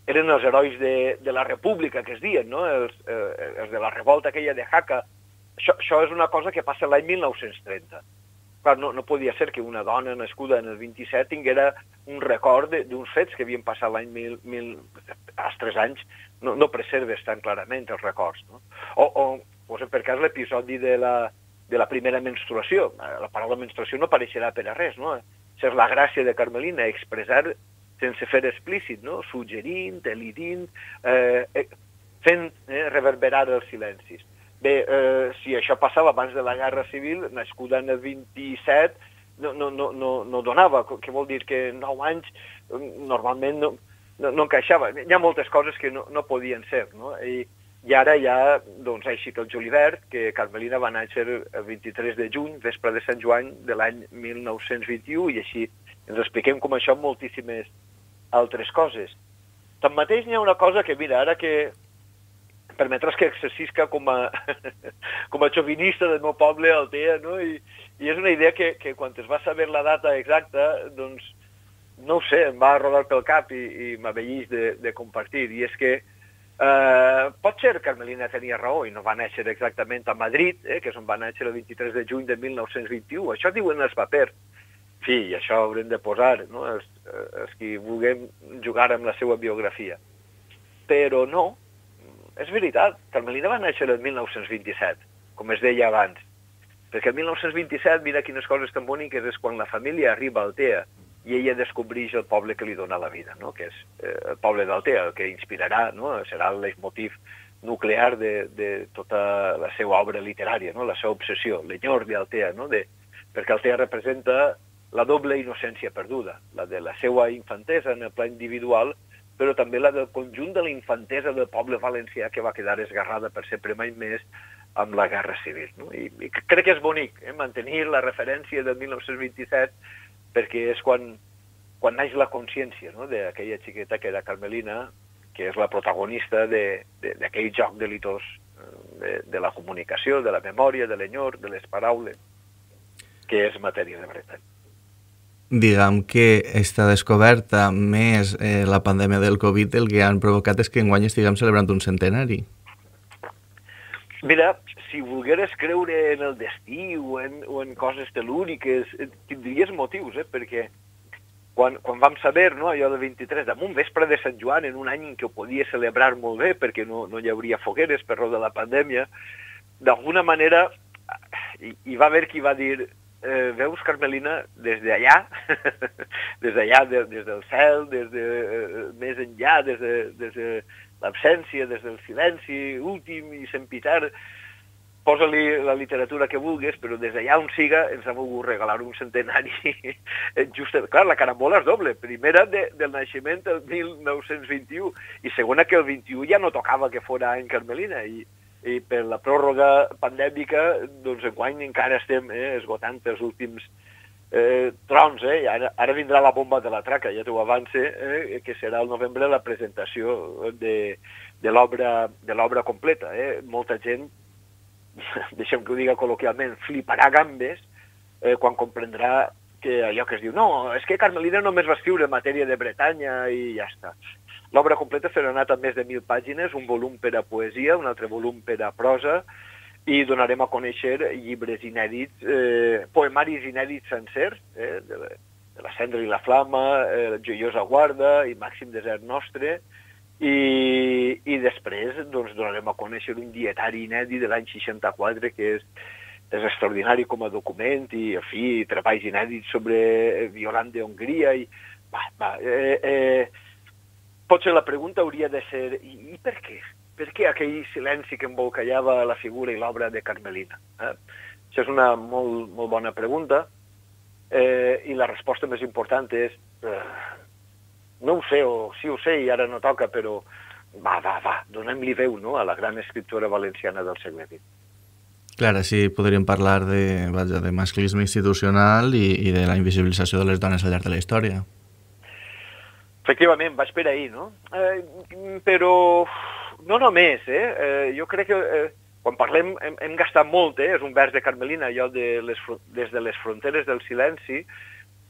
eren els herois de, de la República, que es diuen, no? els, eh, els de la revolta aquella de Jaca. Això, això és una cosa que passa l'any mil nou-cents trenta. Clar, no, no podia ser que una dona nascuda en el vint-i-set tinguera un record d'uns fets que havien passat l'any mil, mil... als tres anys no, no preserves tan clarament els records, no? O, o posem per cas l'episodi de la, de la primera menstruació. La paraula menstruació no apareixerà per a res, no? Això és la gràcia de Carmelina, expressar sense fer explícit, no? Suggerint, elidint, eh, fent eh, reverberar els silencis. Bé, eh, si això passava abans de la Guerra Civil, nascuda en el vint-i-set, no, no, no, no, no donava, que vol dir que en nou anys normalment no, no, no encaixava. Hi ha moltes coses que no, no podien ser, no? I, i ara hi ha, doncs, així que el julivert, que Carmelina va néixer el vint-i-tres de juny, vespre de Sant Joan, de l'any mil nou-cents vint-i-u, i així ens expliquem com això moltíssimes altres coses. Tanmateix n'hi ha una cosa que, mira, ara que permetràs que exercisca com a, com a xovinista del meu poble, Altea, no? I, i és una idea que, que quan es va saber la data exacta, doncs, no ho sé, em va rodar pel cap i, i m'abellís de, de compartir. I és que eh, pot ser que Carmelina tenia raó i no va néixer exactament a Madrid, eh, que és on va néixer el vint-i-tres de juny de mil nou-cents vint-i-u. Això diuen els papers. En fi, i això haurem de posar, no? els, els qui vulguem jugar amb la seva biografia. Però no, és veritat, Carmelina va néixer el mil nou-cents vint-i-set, com es deia abans. Perquè el mil nou-cents vint-i-set, mira quines coses tan boniques, és quan la família arriba a Altea i ella descobreix el poble que li dona la vida, no? Que és eh, el poble d'Altea, el que inspirarà, no? Serà el leitmotiv nuclear de, de tota la seva obra literària, no? La seva obsessió, l'enyor d'Altea, no? De, perquè Altea representa la doble innocència perduda, la de la seva infantesa en el pla individual, però també la del conjunt de la infantesa del poble valencià que va quedar esgarrada per sempre mai més amb la Guerra Civil. No? I, i crec que és bonic eh, mantenir la referència del mil nou-cents vint-i-set perquè és quan, quan naix la consciència, no? D'aquella xiqueta que era Carmelina, que és la protagonista d'aquell joc delitós de, de la comunicació, de la memòria, de l'enyor, de les paraules, que és matèria de veritat. Diguem que esta descoberta més eh, la pandèmia del Covid el que han provocat és que enguany estiguem celebrant un centenari. Mira, si volgueres creure en el destí o en, o en coses telúriques, tindries motius, eh? Perquè quan, quan vam saber, no, allò del vint-i-tres, damunt vespre de Sant Joan, en un any en què ho podia celebrar molt bé, perquè no, no hi hauria fogueres per raó de la pandèmia, d'alguna manera hi, hi va haver qui va dir eh, veus, Carmelina, des d'allà, des d'allà, de, des del cel, des de eh, més enllà, des de, des de l'absència, des del silenci últim i sempitar, posa-li la literatura que vulguis, però des d'allà on siga ens ha volgut regalar un centenari. Just, clar, la carambola és doble. Primera de, del naixement del mil nou-cents vint-i-u i segona que el vint-i-u ja no tocava que fora any Carmelina i, i per la pròrroga pandèmica doncs enguany encara estem eh, esgotant els últims eh, trons. Eh? Ara, ara vindrà la bomba de la traca, ja t'ho avance, eh, que serà al novembre la presentació de, de l'obra completa. Eh? Molta gent, deixem que ho diga col·loquialment, fliparà gambes eh, quan comprendrà que allò que es diu no, és que Carmelina només va escriure en matèria de Bretanya i ja està. L'obra completa serà anat a més de mil pàgines, un volum per a poesia, un altre volum per a prosa, i donarem a conèixer llibres inèdits, eh, poemaris inèdits sencers, eh, de, la, de La cendra i la flama, eh, Joiosa guarda i Màxim desert nostre, i, i després doncs, donarem a conèixer un dietari inèdit de l'any seixanta-quatre, que és, és extraordinari com a document, i, en fi, treballs inèdits sobre Violant de Hongria, i va, va, eh, eh, potser la pregunta hauria de ser i, i per què? Per què aquell silenci que embolcallava la figura i l'obra de Carmelina? Eh? Això és una molt, molt bona pregunta eh, i la resposta més important és eh, no ho sé, o sí ho sé i ara no toca, però va, va, va, donem-li veu, no?, a la gran escriptora valenciana del segle vint. Clar, així podríem parlar de, vaja, de masclisme institucional i, i de la invisibilització de les dones al llarg de la història. Efectivament, vaig per ahir, no? Eh, però no només, eh? eh jo crec que eh, quan parlem hem, hem gastat molt, eh? És un vers de Carmelina, allò de les, des de les fronteres del silenci,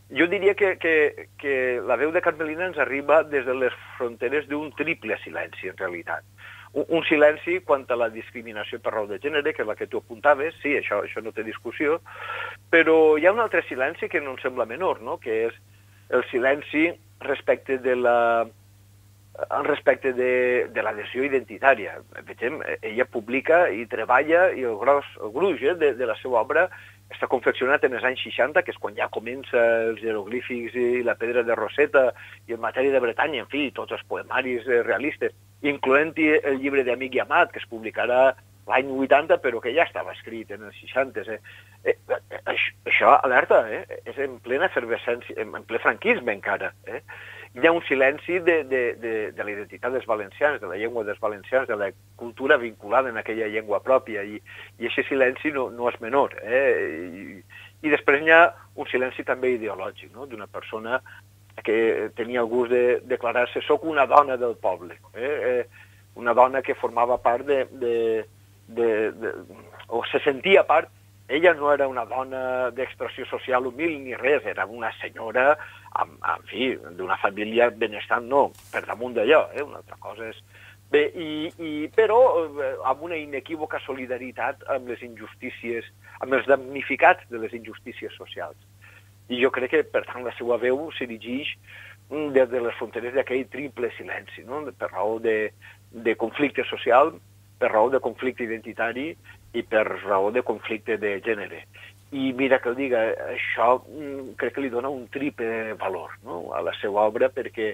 Jo diria que, que, que la veu de Carmelina ens arriba des de les fronteres d'un triple silenci, en realitat. Un, un silenci quant a la discriminació per raó de gènere, que és la que tu apuntaves, sí, això, això no té discussió, però hi ha un altre silenci que no em sembla menor, no?, que és el silenci respecte de la respecte de, de l'adhesió identitària. Vegem, ella publica i treballa i el gros, el gruix eh, de, de la seva obra està confeccionat en els anys seixanta, que és quan ja comença els jeroglífics i la pedra de Roseta i en matèria de Bretanya, en fi, tots els poemaris eh, realistes, incloent-hi el llibre d'Amic i Amat, que es publicarà l'any vuitanta, però que ja estava escrit en els seixanta. Eh. Eh, eh, això, això, alerta, eh, és en plena efervescència, en ple franquisme encara. Eh. Hi ha un silenci de, de, de, de la identitat dels valencians, de la llengua dels valencians, de la cultura vinculada en aquella llengua pròpia, i, i aquest silenci no, no és menor. Eh? I, I després hi ha un silenci també ideològic, no?, d'una persona que tenia el gust de declarar-se «soc una dona del poble», eh? Eh, una dona que formava part de, de, de, de... o se sentia part. Ella no era una dona d'expressió social humil ni res, era una senyora, en, en fi, d'una família benestant, no, per damunt d'allò, eh? Una altra cosa és... Bé, i, i, però amb una inequívoca solidaritat amb les injustícies, amb els damnificats de les injustícies socials. I jo crec que, per tant, la seva veu s'erigeix des de les fronteres d'aquell triple silenci, no?, per raó de, de conflicte social, per raó de conflicte identitari i per raó de conflicte de gènere. I mira que el diga, això crec que li dona un triple valor, no?, a la seva obra, perquè,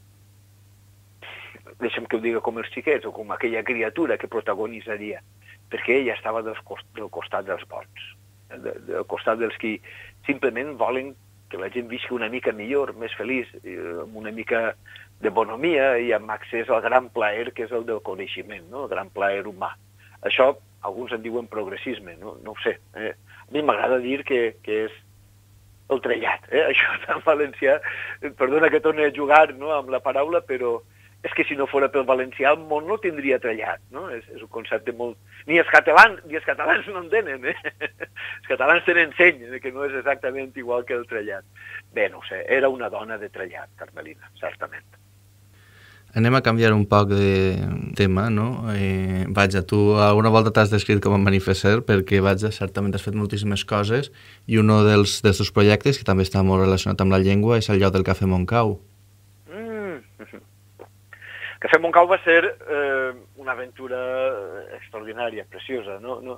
deixem que ho diga com els xiquets, o com aquella criatura que protagonitzaria, perquè ella estava del, cost, del costat dels bons, de, del costat dels qui simplement volen que la gent visqui una mica millor, més feliç, amb una mica de bonomia i amb accés al gran plaer que és el del coneixement, no?, el gran plaer humà. Això alguns en diuen progressisme, no, no ho sé. Eh? A mi m'agrada dir que, que és el trellat. Eh? Això en valencià, perdona que torni a jugar, no?, amb la paraula, però és que si no fos pel valencià el món no tindria trellat. No? És, és un concepte molt... Ni els catalans, ni els catalans no en tenen. Eh? Els catalans tenen seny, que no és exactament igual que el trellat. Bé, no ho sé, era una dona de trellat, Carmelina, certament. Anem a canviar un poc de tema, no? Eh, vaja, tu alguna volta t'has descrit com a manifestar perquè, vaja, certament has fet moltíssimes coses i un dels, dels teus projectes, que també està molt relacionat amb la llengua, és el lloc del Cafè Montcau. Mm. Cafè Montcau va ser eh, una aventura extraordinària, preciosa, no? No,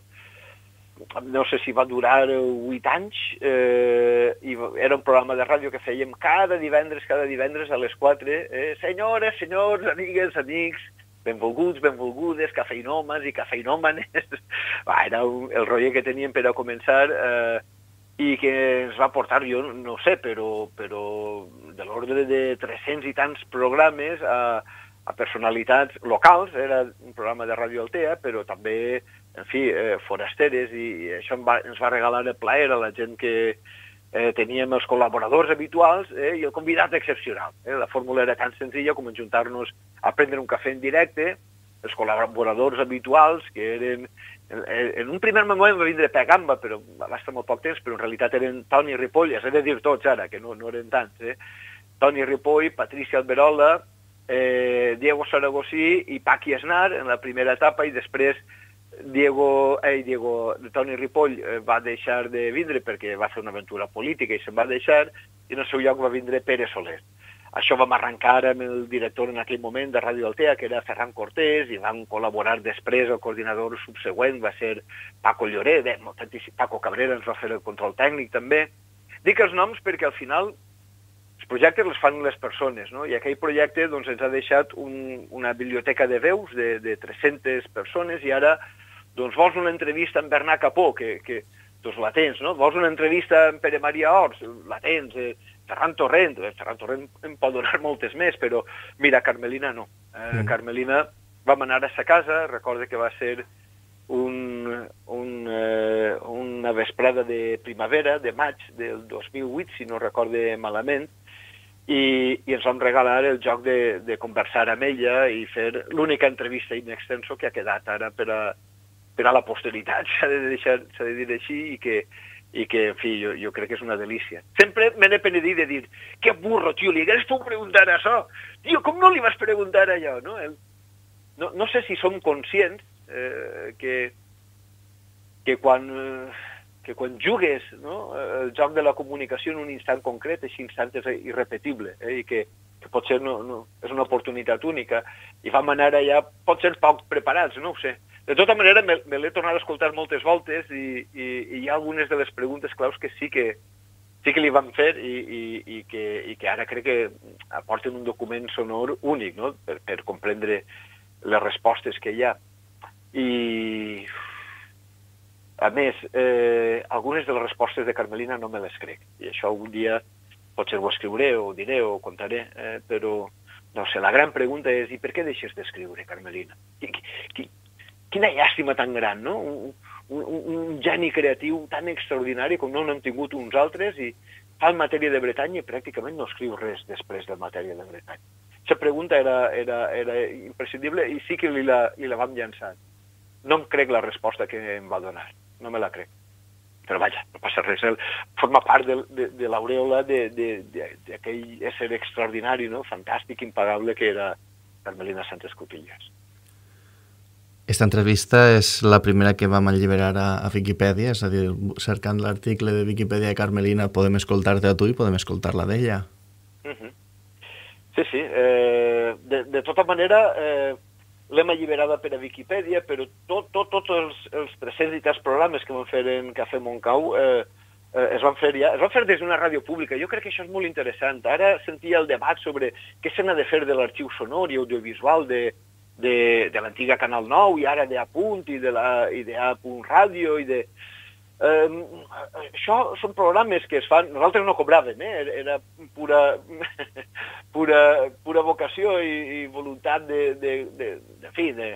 no sé si va durar vuit anys, eh, i era un programa de ràdio que fèiem cada divendres, cada divendres a les quatre, eh, senyores, senyors, amigues, amics, benvolguts, benvolgudes, cafeïnomes i cafeïnòmanes. Va, era un, el rotllo que teníem per a començar, eh, i que ens va portar, jo no sé, però, però de l'ordre de tres-cents i tants programes a, a personalitats locals. Era un programa de Ràdio Altea, però també, en fi, eh, forasteres, i, i això va, ens va regalar el plaer a la gent que eh, teníem els col·laboradors habituals eh, i el convidat excepcional. Eh? La fórmula era tan senzilla com ajuntar-nos a prendre un cafè en directe, els col·laboradors habituals, que eren... En, en un primer moment va vindre Pegamba, però va estar molt poc temps, però en realitat eren Toni Ripoll, els he de dir tots ara, que no, no eren tants, eh? Toni Ripoll, Patricia Alberola, eh, Diego Saragosí i Paqui Esnar en la primera etapa, i després Diego, eh, Diego, Toni Ripoll eh, va deixar de vindre perquè va fer una aventura política i se'n va deixar, i en el seu lloc va vindre Pere Soler. Això vam arrencar amb el director en aquell moment de Ràdio Altea, que era Ferran Cortés, i vam col·laborar després, el coordinador subsegüent va ser Paco Lloré, bé, Paco Cabrera ens va fer el control tècnic també. Dic els noms perquè al final els projectes els fan les persones, no? I aquell projecte doncs, ens ha deixat un, una biblioteca de veus de, de tres-centes persones, i ara doncs, vols una entrevista amb Bernat Capó, que, que doncs, la tens, no? Vols una entrevista amb Pere Maria Ors, la tens, eh, Ferran Torrent, Ferran Torrent em pot donar moltes més, però mira, Carmelina no. Eh, mm. Carmelina vam anar a sa casa, recorde que va ser un, un, eh, una vesprada de primavera, de maig del dos mil vuit, si no recorde malament, i, i ens vam regalar el joc de, de conversar amb ella i fer l'única entrevista in extenso que ha quedat ara per a, per a la posteritat, s'ha de, deixar, s'ha de dir així, i que i que, en fi, jo, jo crec que és una delícia. Sempre me n'he penedit de dir, que burro, tio, li hagués tu preguntar això? Tio, com no li vas preguntar allò, no? El, no, no sé si som conscients eh, que, que, quan, eh, que quan jugues, no, el joc de la comunicació en un instant concret, aquest instant és irrepetible, eh, i que que potser no, no, és una oportunitat única, i vam anar allà, potser poc preparats, no ho sé. De tota manera, me, me l'he tornat a escoltar moltes voltes i, i, i hi ha algunes de les preguntes claus que sí que, sí que li vam fer i, i, i, que, i que ara crec que aporten un document sonor únic, no?, per, per comprendre les respostes que hi ha. I, a més, eh, algunes de les respostes de Carmelina no me les crec, i això un dia potser ho escriuré, o ho diré, o ho contaré, eh, però, no sé, la gran pregunta és, i per què deixes d'escriure, Carmelina? Qui, qui, quina llàstima tan gran, no? Un, un, un geni creatiu tan extraordinari com no n'hem tingut uns altres, i fa en matèria de Bretanya i pràcticament no escriu res després de matèria de Bretanya. Aquesta pregunta era, era, era imprescindible i sí que li la, li la vam llançar. No em crec la resposta que em va donar, no me la crec. Però vaja, no passa res, forma part de, de, de l'aureola d'aquell ésser extraordinari, no? Fantàstic, impagable, que era Carmelina Sánchez Cutillas. Esta entrevista és la primera que vam alliberar a, a Viquipèdia, és a dir, cercant l'article de Viquipèdia de Carmelina podem escoltar-te a tu i podem escoltar-la d'ella. Uh-huh. Sí, sí. Eh, de, de tota manera, eh, l'hem alliberada per a Viquipèdia, però tots tot, tot els, els tres-cents i tants programes que vam fer en Cafè Montcau eh, eh, es van fer ja, es van fer des d'una ràdio pública. Jo crec que això és molt interessant. Ara sentia el debat sobre què se n'ha de fer de l'arxiu sonor i audiovisual de, de, de l'antiga Canal nou i ara de A Punt i de, la, i de A Punt Ràdio i de... Eh, això són programes que es fan... Nosaltres no cobràvem, eh? Era pura, pura, pura vocació i, i voluntat de, de, de, de, fi, de,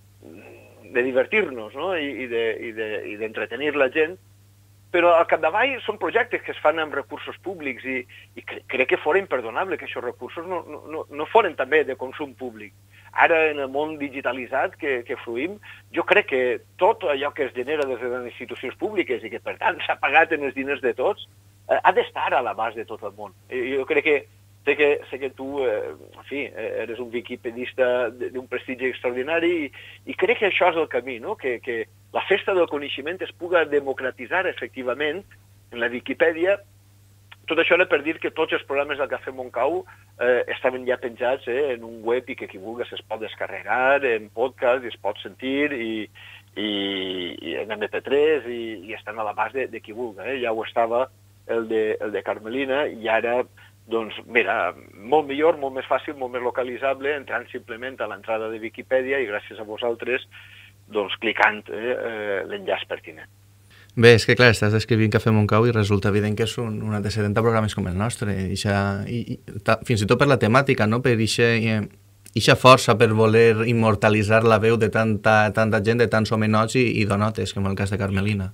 de divertir-nos, no? I, i, de, i, de, i d'entretenir la gent, però al capdavall són projectes que es fan amb recursos públics i, i cre crec que fora imperdonable que aquests recursos no, no, no foren també de consum públic. Ara, en el món digitalitzat que, que fruïm, jo crec que tot allò que es genera des de les institucions públiques i que, per tant, s'ha pagat en els diners de tots, eh, ha d'estar a l'abast de tot el món. I, jo crec que sé que, sé que tu, eh, en fi, eres un viquipedista d'un prestigi extraordinari i, i crec que això és el camí, no? Que, que la festa del coneixement es puga democratitzar efectivament en la Viquipèdia. Tot això era per dir que tots els programes del Cafè Montcau eh, estaven ja penjats eh, en un web i que qui vulgui es pot descarregar en podcast i es pot sentir i, i, i en eme pe tres i, i estan a l'abast de, de qui vulgui. Eh? Ja ho estava el de, el de Carmelina i ara, doncs, mira, molt millor, molt més fàcil, molt més localitzable, entrant simplement a l'entrada de Viquipèdia i gràcies a vosaltres, doncs, clicant eh, eh, l'enllaç pertinent. Bé, és que clar, estàs escrivint Cafè Montcau i resulta evident que és un, un antecedent a programes com el nostre, ixa, i, i, ta, fins i tot per la temàtica, no? Per ixa força per voler immortalitzar la veu de tanta, tanta gent, de tants homenots i, i donotes, com el cas de Carmelina.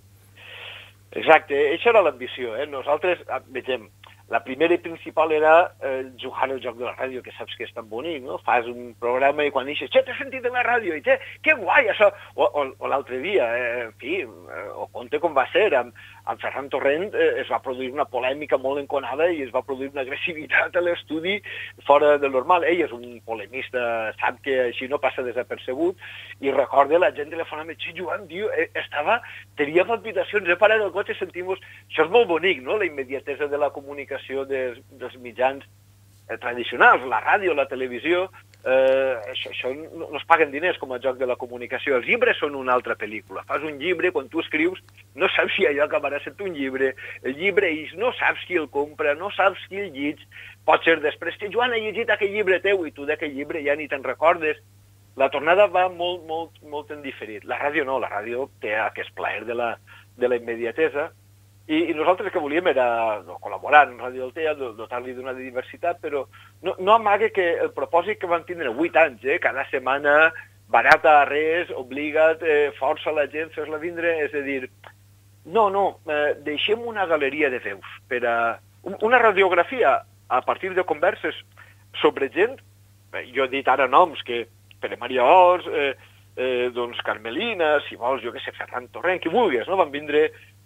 Exacte, això era l'ambició. Eh? Nosaltres, vegem, la primera i principal era eh, jugar al joc de la ràdio, que saps que és tan bonic, no? Fas un programa i quan dius, xe, t'he sentit en la ràdio, i xe, que guai, això! O, o, o l'altre dia, eh, en fi, eh, o conte com va ser, amb, amb Ferran Torrent eh, es va produir una polèmica molt enconada i es va produir una agressivitat a l'estudi fora del normal. Ell és un polemista, sap que així no passa desapercebut, i recorda la gent telefonant, xe, Joan, tio, eh, estava, tenia palpitacions, he parat el cotxe i sentim-vos... Això és molt bonic, no?, la immediatesa de la comunicació des, dels mitjans eh, tradicionals, la ràdio, la televisió, eh, això, això no, no es paguen diners com a joc de la comunicació. Els llibres són una altra pel·lícula. Fas un llibre, quan tu escrius, no saps si allò acabarà sent un llibre. El llibre és, no saps qui el compra, no saps qui el llig. Pot ser després que Joan ha llegit aquell llibre teu i tu d'aquell llibre ja ni te'n recordes. La tornada va molt, molt, molt en diferit. La ràdio no, la ràdio té aquest plaer de la, de la immediatesa. I, i nosaltres el que volíem era no, col·laborar en Ràdio Altea, dotar-li d'una diversitat, però no, no amague que el propòsit que van tindre vuit anys, eh, cada setmana, barata a res, obliga't, eh, força a la gent, fes-la vindre, és a dir, no, no, eh, deixem una galeria de veus, per a, una radiografia a partir de converses sobre gent, eh, jo he dit ara noms que Pere Maria Ors, eh, eh, doncs Carmelina, si vols, jo que sé, Ferran Torrent, qui vulguis, no? Van vindre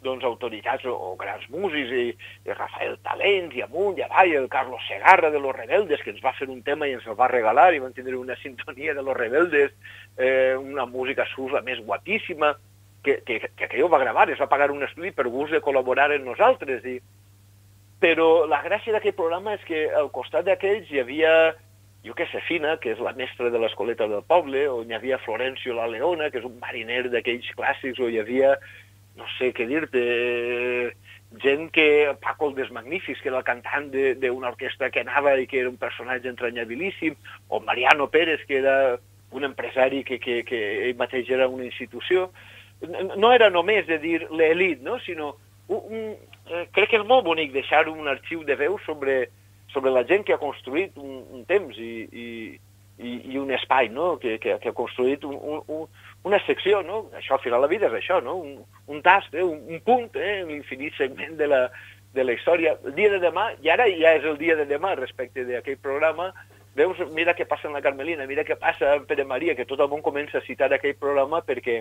doncs, autoritats o, o grans músics, i, i Rafael Talents, i amunt, i avall, el Carlos Segarra de Los Rebeldes, que ens va fer un tema i ens el va regalar, i vam tindre una sintonia de Los Rebeldes, eh, una música surda més guapíssima, que, que, que aquell ho va gravar, es va pagar un estudi per gust de col·laborar amb nosaltres. I... Però la gràcia d'aquell programa és que al costat d'aquells hi havia, jo què sé, Fina, que és la mestra de l'escoleta del poble, on hi havia Florencio La Leona, que és un mariner d'aquells clàssics, o hi havia, no sé què dir-te, gent que... Paco el Desmagnífics, que era el cantant d'una orquestra que anava i que era un personatge entranyabilíssim, o Mariano Pérez, que era un empresari que, que, que ell mateix era una institució. No era només de dir l'elit, no? Sinó... Un, un, eh, crec que és molt bonic deixar un arxiu de veu sobre, sobre la gent que ha construït un, un temps i, i, i, i un espai, no? que, que, que ha construït un, un, una secció, no? Això al final la vida és això, no? Un, un tast, eh? un, un punt, eh? l'infinit segment de la, de la història. El dia de demà, i ara ja és el dia de demà respecte d'aquell programa, veus, mira què passa en la Carmelina, mira què passa en Pere Maria, que tot el món comença a citar aquell programa perquè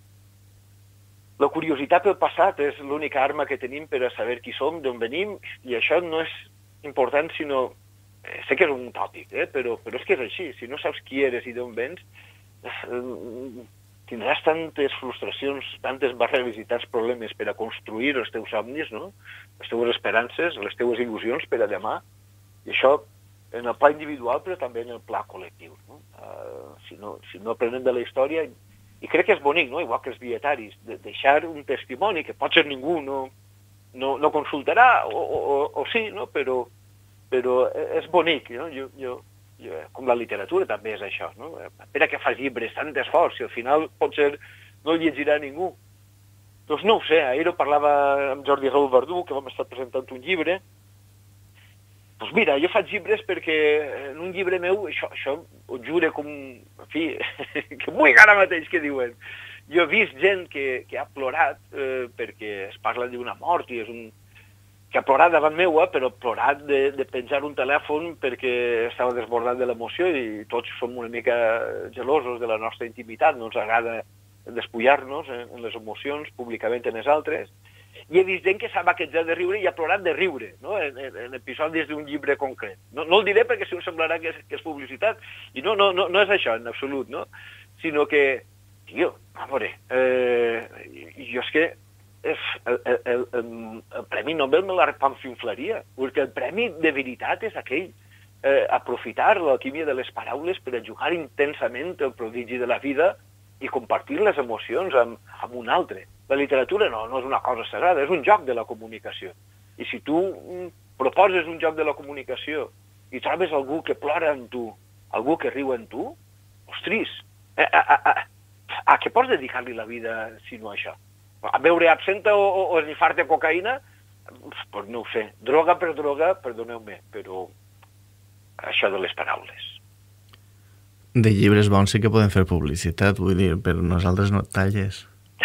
la curiositat pel passat és l'única arma que tenim per a saber qui som, d'on venim, i això no és important, sinó... Eh, sé que és un tòpic, eh? però, però és que és així. Si no saps qui eres i d'on vens, eh, tindràs tantes frustracions, tantes barreres i tants problemes per a construir els teus somnis, no? Les teves esperances, les teves il·lusions per a demà. I això en el pla individual, però també en el pla col·lectiu. No? Uh, si, no, si no aprenem de la història... I crec que és bonic, no? Igual que els dietaris, de deixar un testimoni que potser ningú no, no, no consultarà, o, o, o sí, no? però, però és bonic. No? Jo, jo, jo, com la literatura també és això. No? Per a què fas llibres tant esforç, si al final potser no el llegirà ningú. Doncs no ho sé, ahir ho parlava amb Jordi Raúl Verdú, que vam estar presentant un llibre. Doncs mira, jo faig llibres perquè en un llibre meu, això, això ho jure com, en fi, que vull ara mateix que diuen. Jo he vist gent que, que ha plorat eh, perquè es parla d'una mort i és un... que ha plorat davant meua, però plorat de, de penjar un telèfon perquè estava desbordat de l'emoció i tots som una mica gelosos de la nostra intimitat, no ens agrada despullar-nos en, en les emocions públicament en les altres. I he vist gent que s'ha baquejat de riure i ha plorat de riure, no? en, en, en episodis d'un llibre concret. No, no el diré perquè si no semblarà que és, que és publicitat, i no, no, no, no és això en absolut, no? Sinó que, tio, a veure, eh, jo és que és, el, el, el, el Premi Nobel me la pamflinflaria, perquè el premi de veritat és aquell, eh, aprofitar l'alquímia de les paraules per a jugar intensament el prodigi de la vida i compartir les emocions amb, amb un altre. La literatura no, no és una cosa sagrada, és un joc de la comunicació. I si tu proposes un joc de la comunicació i trobes algú que plora en tu, algú que riu en tu, ostris, a, a, a, a què pots dedicar-li la vida si no a això? A beure absenta o, o, o esnifar-te cocaïna? Pues no ho sé. Droga per droga, perdoneu-me, però això de les paraules. De llibres bons sí que podem fer publicitat, vull dir, però nosaltres no et talles.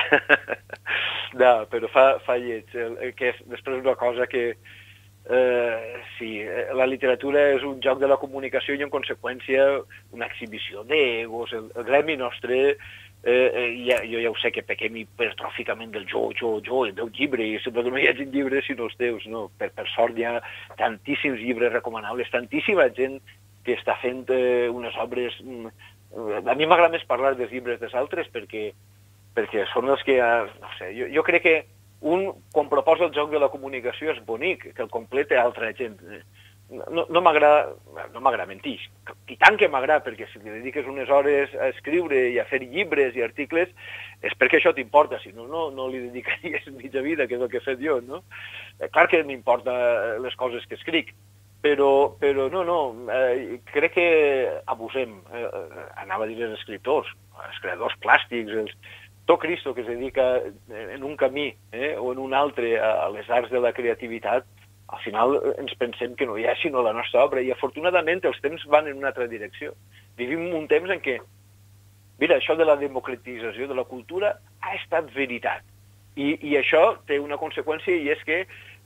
No, però fa, fa lleig, que és després una cosa que eh, sí, la literatura és un joc de la comunicació i en conseqüència una exhibició d'egos. El, el gremi nostre, eh, ja, jo ja ho sé que pequem hipertròficament del jo, jo, jo, el teu llibre, i sempre que no hi hagi llibres sinó els teus, no? Per, per sort hi ha tantíssims llibres recomanables, tantíssima gent que està fent eh, unes obres... A mi m'agrada més parlar dels llibres dels altres perquè, perquè són els que... No sé, jo, jo crec que un, quan proposa el joc de la comunicació, és bonic, que el complete altra gent. No, no m'agrada... No m'agrada mentir. I tant que m'agrada, perquè si li dediques unes hores a escriure i a fer llibres i articles, és perquè això t'importa. Si no, no, no li dedicaries mitja vida, que és el que he fet jo, no? Clar que m'importa les coses que escric, Però, però no, no, eh, crec que abusem, eh, anava a dir els escriptors, els creadors plàstics, els, tot Cristo que es dedica en un camí eh, o en un altre a, a les arts de la creativitat, al final ens pensem que no hi ha sinó la nostra obra, i afortunadament els temps van en una altra direcció. Vivim un temps en què, mira, això de la democratització de la cultura ha estat veritat, i, i això té una conseqüència, i és que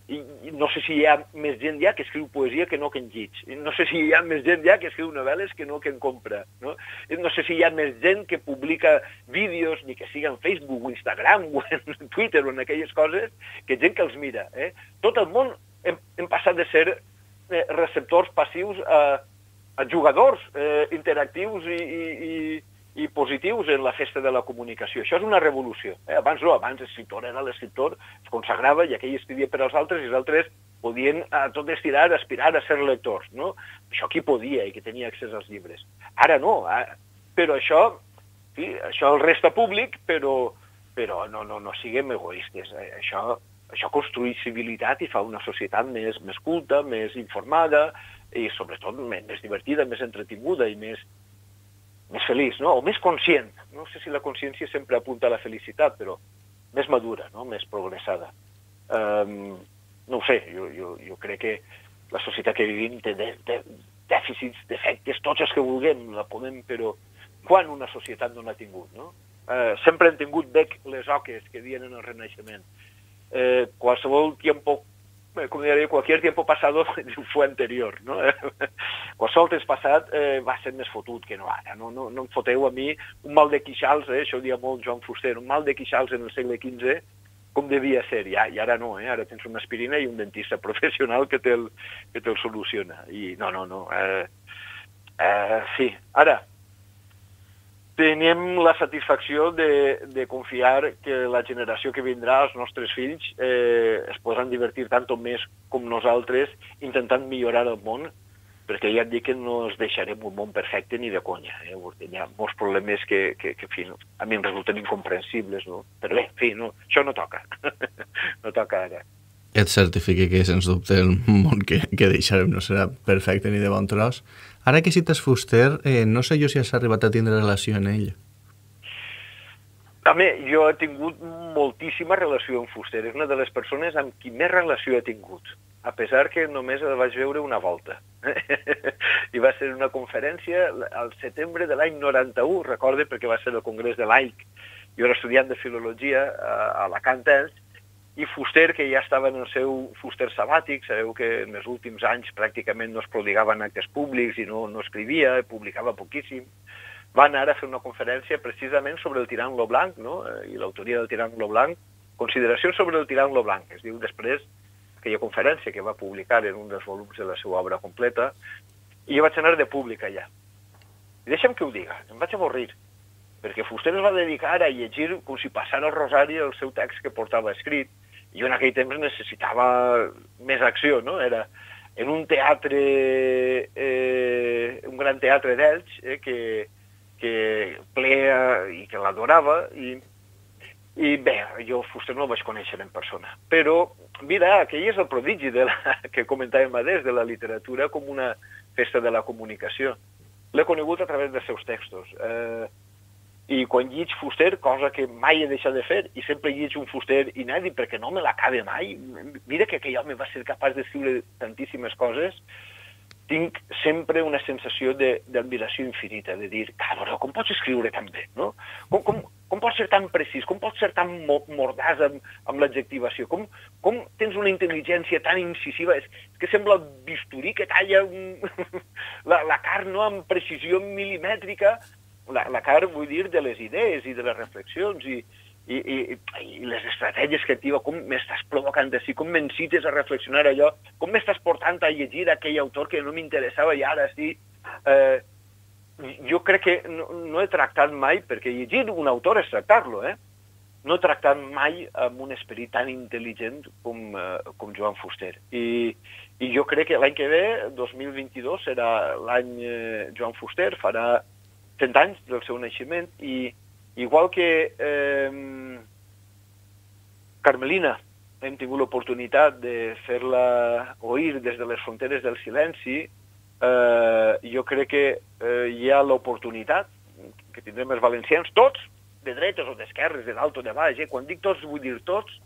I, i no sé si hi ha més gent ja que escriu poesia que no que en llig. No sé si hi ha més gent ja que escriu novel·les que no que en compra. No, no sé si hi ha més gent que publica vídeos, ni que sigui en Facebook o Instagram o en Twitter o en aquelles coses, que gent que els mira. Eh? Tot el món hem, hem passat de ser eh, receptors passius a, a jugadors eh, interactius i, i, i i positius en la festa de la comunicació. Això és una revolució. Eh? Abans no, abans l'escriptor era l'escriptor, es consagrava i aquell escrivia per als altres i els altres podien a tot estirar, aspirar a ser lectors. No? Això qui podia i qui tenia accés als llibres. Ara no, eh? Però això, sí, això el resta públic, però, però no, no, no siguem egoistes. Eh? Això, això construeix civilitat i fa una societat més, més culta, més informada i sobretot més, més divertida, més entretinguda i més més feliç, no? O més conscient. No sé si la consciència sempre apunta a la felicitat, però més madura, no? Més progressada. Um, no ho sé, jo, jo, jo crec que la societat que vivim té de, de, dèficits, defectes, tots els que vulguem, la podem, però quan una societat no n'ha tingut, no? Uh, sempre han tingut bec les oques que diuen en el Renaixement. Uh, qualsevol tiempo com diria, cualquier tiempo pasado fue anterior, no? Qualsevol temps passat eh, va ser més fotut que no ara, no, no, no em foteu a mi un mal de quixals, eh, això ho dia molt Joan Fuster, un mal de quixals en el segle quinze, com devia ser, ja, i ara no, eh? Ara tens una aspirina i un dentista professional que te'l que te'l soluciona, i no, no, no, eh, eh, sí, ara, tenim la satisfacció de, de confiar que la generació que vindrà, els nostres fills, eh, es podran divertir tant o més com nosaltres intentant millorar el món, perquè ja et dic que no els deixarem un món perfecte ni de conya. Eh? Hi ha molts problemes que, que, que en fi, no, a mi em resulten incomprensibles, no? Però bé, en fi, no, això no toca. No toca ara. Et certifique que, sens dubte, el món que, que deixarem no serà perfecte ni de bon tros. Ara que cites Fuster, eh, no sé jo si has arribat a tindre relació amb ell. Home, jo he tingut moltíssima relació amb Fuster. És una de les persones amb qui més relació he tingut, a pesar que només el vaig veure una volta. I va ser una conferència al setembre de l'any noranta-u, recorde, perquè va ser el Congrés de l'A I C. Jo era estudiant de Filologia a Alacant, i Fuster, que ja estava en el seu Fuster sabàtic, sabeu que en els últims anys pràcticament no es prodigaven actes públics i no, no escrivia, publicava poquíssim, va anar a fer una conferència precisament sobre el tirant lo blanc, no? I l'autoria del tirant lo blanc, consideracions sobre el tirant lo blanc, es diu després aquella conferència que va publicar en un dels volums de la seva obra completa, i jo vaig anar de públic allà. I deixa'm que ho diga, em vaig avorrir, perquè Fuster es va dedicar a llegir com si passara el rosari el seu text que portava escrit, i jo en aquell temps necessitava més acció, no? Era en un teatre, eh, un gran teatre d'Elx, eh, que, que plea i que l'adorava, i, i bé, jo Fuster no el vaig conèixer en persona. Però, mira, aquell és el prodigi de la, que comentàvem adés, de la literatura com una festa de la comunicació. L'he conegut a través dels seus textos. Eh, I quan llig Fuster, cosa que mai he deixat de fer, i sempre llig un Fuster inèdit perquè no me l'acaba mai, mira que aquell home va ser capaç d'escriure tantíssimes coses, tinc sempre una sensació d'admiració infinita, de dir, cabró, com pots escriure tan bé, no? Com, com, com pots ser tan precís, com pots ser tan mordàs amb, amb l'adjectivació, com, com tens una intel·ligència tan incisiva, és, és que sembla el bisturí que talla un, la, la carn, no?, amb precisió milimètrica, La, la carn, vull dir, de les idees i de les reflexions i, i, i, i les estratègies que activa, com m'estàs provocant així, com m'incites a reflexionar allò, com m'estàs portant a llegir aquell autor que no m'interessava i ara sí. Eh, jo crec que no, no he tractat mai, perquè llegir un autor és tractar-lo, eh? No he tractat mai amb un esperit tan intel·ligent com, eh, com Joan Fuster. I, I jo crec que l'any que ve, dos mil vint-i-dos, serà l'any eh, Joan Fuster, farà cent anys del seu naixement, i igual que eh, Carmelina hem tingut l'oportunitat de fer-la oir des de les fronteres del silenci, eh, jo crec que eh, hi ha l'oportunitat que tindrem els valencians, tots, de dretes o d'esquerres, de dalt o de baix, eh? Quan dic tots, vull dir tots,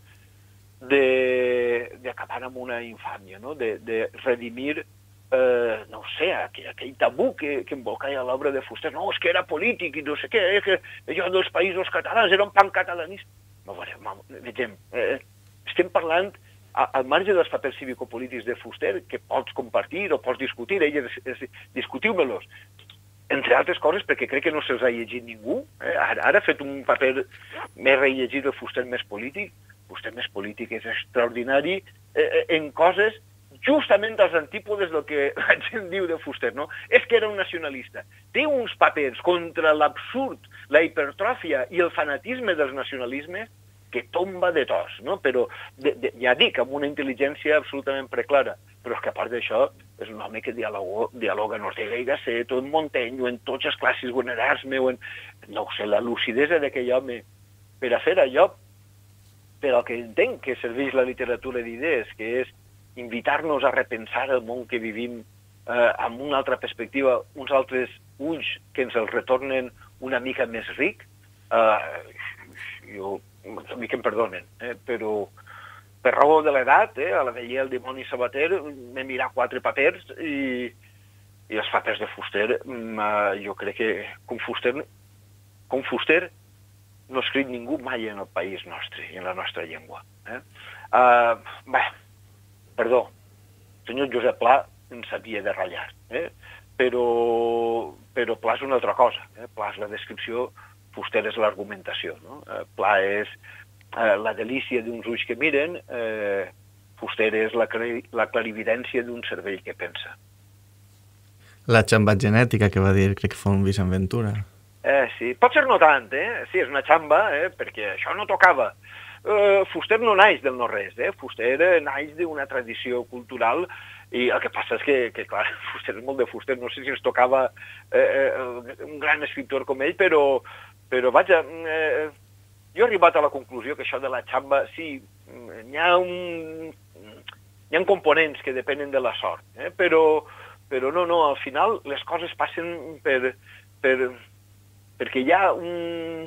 d'acabar amb una infàmia, no? de, de redimir Uh, no ho sé, aquell, aquell tabú que, que envolcava l'obra de Fuster. No, és que era polític i no sé què, eh, que allò dels països catalans era un pan catalanista. No, veurem, vegem, eh, estem parlant al marge dels papers cívico-polítics de Fuster, que pots compartir o pots discutir, ell, discutiu-me-los, entre altres coses perquè crec que no se'ls ha llegit ningú. Eh? Ara, ara ha fet un paper més rellegit el Fuster més polític. Fuster més polític és extraordinari eh, en coses justament als antípodes del que la gent diu de Fuster, no? És que era un nacionalista. Té uns papers contra l'absurd, la hipertròfia i el fanatisme dels nacionalismes que tomba de tos, no? Però, de, de, ja dic, amb una intel·ligència absolutament preclara. Però és que a part d'això és un home que dialoga, dialoga en Ortega y Gasset, o en Montaigne, o en tots els clàssics, o en Erasme, o en... No ho sé, la lucidesa d'aquell home per a fer allò per al que entenc que serveix la literatura d'idees, que és invitar-nos a repensar el món que vivim eh, amb una altra perspectiva, uns altres ulls que ens el retornen una mica més ric. Eh, jo, a mi que em perdonen, eh, però per raó de l'edat, eh, a la veia el dimoni Sabater, m'he mirat quatre papers i, i els papers de Fuster, eh, jo crec que com Fuster, com Fuster no ha escrit ningú mai en el país nostre i en la nostra llengua. Eh? Uh, bé, perdó, el senyor Josep Pla en sabia de ratllar, eh? però, però Pla és una altra cosa. Eh? Pla és la descripció, Fuster és l'argumentació. No? Uh, Pla és uh, la delícia d'uns ulls que miren, uh, Fuster és la, la clarividència d'un cervell que pensa. La xamba genètica que va dir, crec que fa un Vicent Ventura. Eh, sí, pot ser no tant, eh? Sí, és una xamba, eh? Perquè això no tocava. Uh, Fuster no naix del no-res, eh? Fuster naix d'una tradició cultural i el que passa és que, que clar, Fuster és molt de Fuster, no sé si ens tocava eh, un gran escriptor com ell, però, però vaja, eh, jo he arribat a la conclusió que això de la xamba, sí, n'hi ha un... Hi ha components que depenen de la sort, eh? però, però no, no, al final les coses passen per... per perquè hi ha un,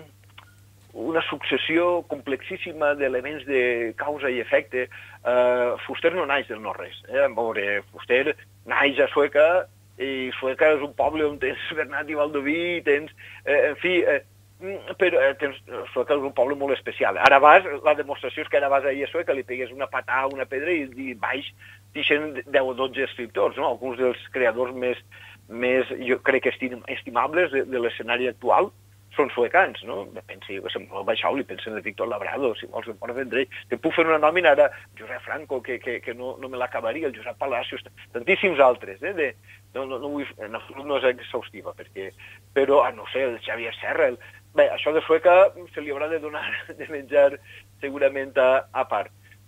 una successió complexíssima d'elements de causa i efecte. Uh, Fuster no naix del no-res. Eh? A veure, Fuster naix a Sueca, i Sueca és un poble on tens Bernat i Baldoví, tens... Eh, en fi, eh, però eh, tens, Sueca és un poble molt especial. Ara vas, la demostració és que ara vas ahir a Sueca, li pegues una patà a una pedra i, i baix deixen deu o dotze escriptors, no? Alguns dels creadors més... més, jo crec que estim, estimables de, de l'escenari actual són suecans, no? Pensi, em vol baixar li pensa en el Víctor Labrado, si vols em pot vendre. Te puc fer una nòmina ara, Josep Franco, que, que, que no, no me l'acabaria, el Josep Palacios, tantíssims altres, eh? De, no, no, no vull, en absolut no és exhaustiva, perquè, però, ah, no sé, el Xavier Serra, el, bé, això de Sueca se li haurà de donar de menjar segurament a, a part.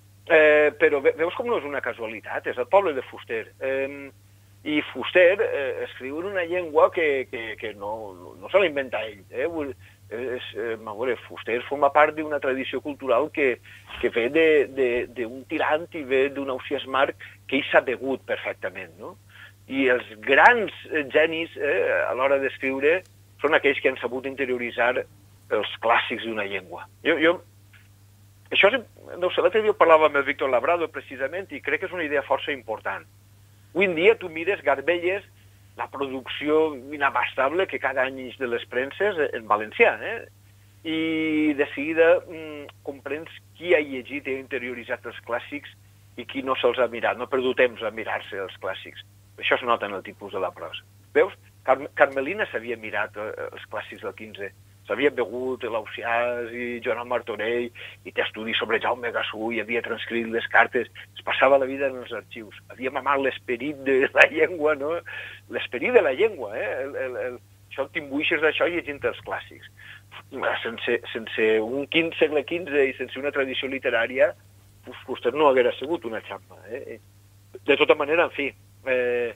Eh, però veus com no és una casualitat, és el poble de Fuster. Eh, I Fuster eh, escriu en una llengua que, que, que no, no se l'inventa ell. Eh? És, eh, veure, Fuster forma part d'una tradició cultural que, que ve d'un tirant i ve d'un Ausiàs Marc que ell s'ha begut perfectament. No? I els grans genis eh, a l'hora d'escriure són aquells que han sabut interioritzar els clàssics d'una llengua. Jo, jo, això, no sé, l'altre dia parlava amb el Víctor Labrado precisament i crec que és una idea força important. Avui en dia tu mires Garbelles, la producció inabastable que cada any ix de les premses en valencià, eh? I de seguida mm, comprens qui ha llegit i ha interioritzat els clàssics i qui no se'ls ha mirat, no ha perdut temps a mirar-se els clàssics. Això es nota en el tipus de la prosa. Veus? Car Carmelina s'havia mirat eh, els clàssics del quinze. S'havia begut l'Ausiàs i Joan Martorell i té estudis sobre Jaume Gassú i havia transcrit les cartes. Es passava la vida en els arxius. Havia mamat l'esperit de la llengua, no? L'esperit de la llengua, eh? El, el, el... Això t'imbuixes d'això llegint els clàssics. Sense, sense un quinze, segle quinze i sense una tradició literària, Fuster no haguera sigut una xamba. Eh? De tota manera, en fi, eh,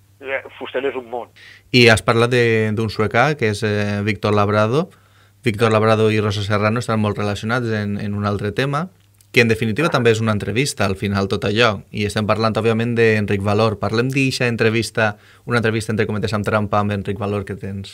Fuster és un món. I has parlat d'un suecà, que és eh, Víctor Labrado. Víctor Labrado i Rosa Serrano estan molt relacionats en, en un altre tema, que en definitiva ah. també és una entrevista, al final tot allò. I estem parlant, òbviament, d'Enric Valor. Parlem d'eixa entrevista, una entrevista entre cometes amb trampa amb Enric Valor que tens.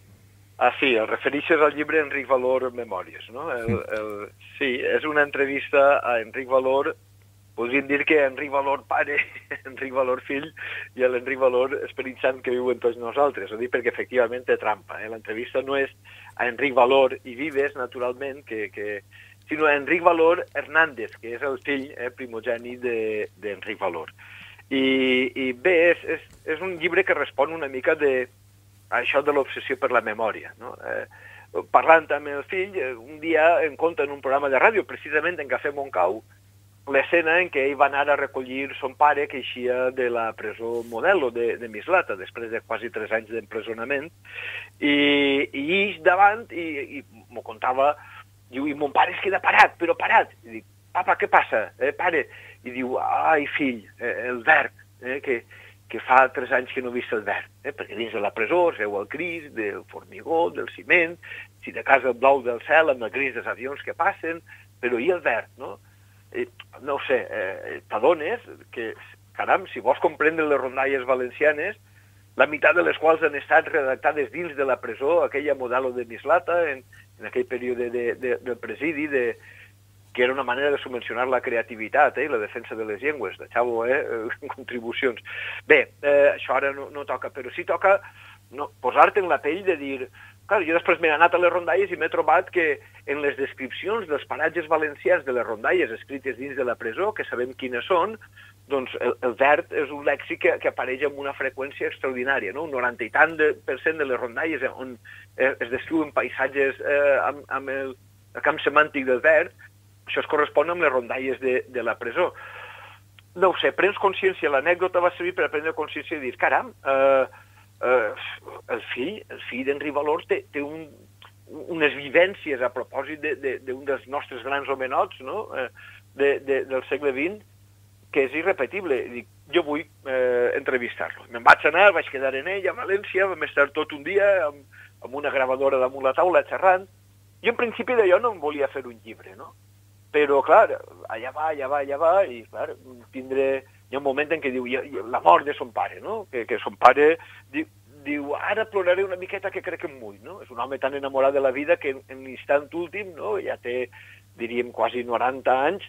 Ah, sí, el refereixes al llibre Enric Valor Memòries, no? El, el, sí, és una entrevista a Enric Valor. Podríem dir que Enric Valor pare, Enric Valor fill i l'Enric Valor Esperit Sant que viu en tots nosaltres. Ho dic perquè efectivament té trampa. Eh? L'entrevista no és a Enric Valor i Vives, naturalment, que, que, sinó Enric Valor Hernández, que és el fill eh, primogènit d'Enric Valor. I, i bé, és, és, és un llibre que respon una mica de això de l'obsessió per la memòria. No? Eh, parlant amb el fill, un dia en compte en un programa de ràdio, precisament en Cafè Montcau, l'escena en què ell va anar a recollir son pare que eixia de la presó Modelo de, de Mislata, després de quasi tres anys d'empresonament, i, i ix davant, i, i m'ho contava, diu, i mon pare es queda parat, però parat. I dic, papa, què passa, eh, pare? I diu, ai, fill, eh, el verd, eh, que, que fa tres anys que no he vist el verd, eh, perquè dins de la presó es veu el gris del formigó, del ciment, si de casa el blau del cel amb el gris dels avions que passen, però i el verd, no? Eh, no ho sé, eh, t'adones que, caram, si vols comprendre les rondalles valencianes, la meitat de les quals han estat redactades dins de la presó, aquella Modelo de Mislata, en, en aquell període de, de, del presidi, de, que era una manera de subvencionar la creativitat eh, i la defensa de les llengües. Deixeu eh, contribucions. Bé, eh, això ara no, no toca, però sí toca no, posar-te en la pell de dir... Clar, jo després m'he anat a les rondalles i m'he trobat que en les descripcions dels paratges valencians de les rondalles escrites dins de la presó, que sabem quines són, doncs el, el verd és un lèxic que, que apareix amb una freqüència extraordinària, no? Un noranta i tant de, per cent de les rondalles on eh, es descriuen paisatges eh, amb, amb el, el camp semàntic del verd, això es correspon amb les rondalles de, de la presó. No ho sé, prens consciència, l'anècdota va servir per prendre consciència i dir, caram, eh, eh, el fill, el fill d'Enric Valor té, té un, unes vivències a propòsit d'un de, de, dels nostres grans homenots, no? eh, de, de, del segle vint, que és irrepetible. Dic, jo vull eh, entrevistar-lo. Me'n vaig anar, vaig quedar en ell a València, vam estar tot un dia amb, amb una gravadora damunt la taula xerrant. Jo en principi d'allò no em volia fer un llibre, no? Però, clar, allà va, allà va, allà va, i, clar, tindré... Hi ha un moment en què diu la mort de son pare, no? Que, que son pare diu, diu, ara ploraré una miqueta que crec que em mull, no? És un home tan enamorat de la vida que en, en l'instant últim, no? Ja té, diríem, quasi noranta anys,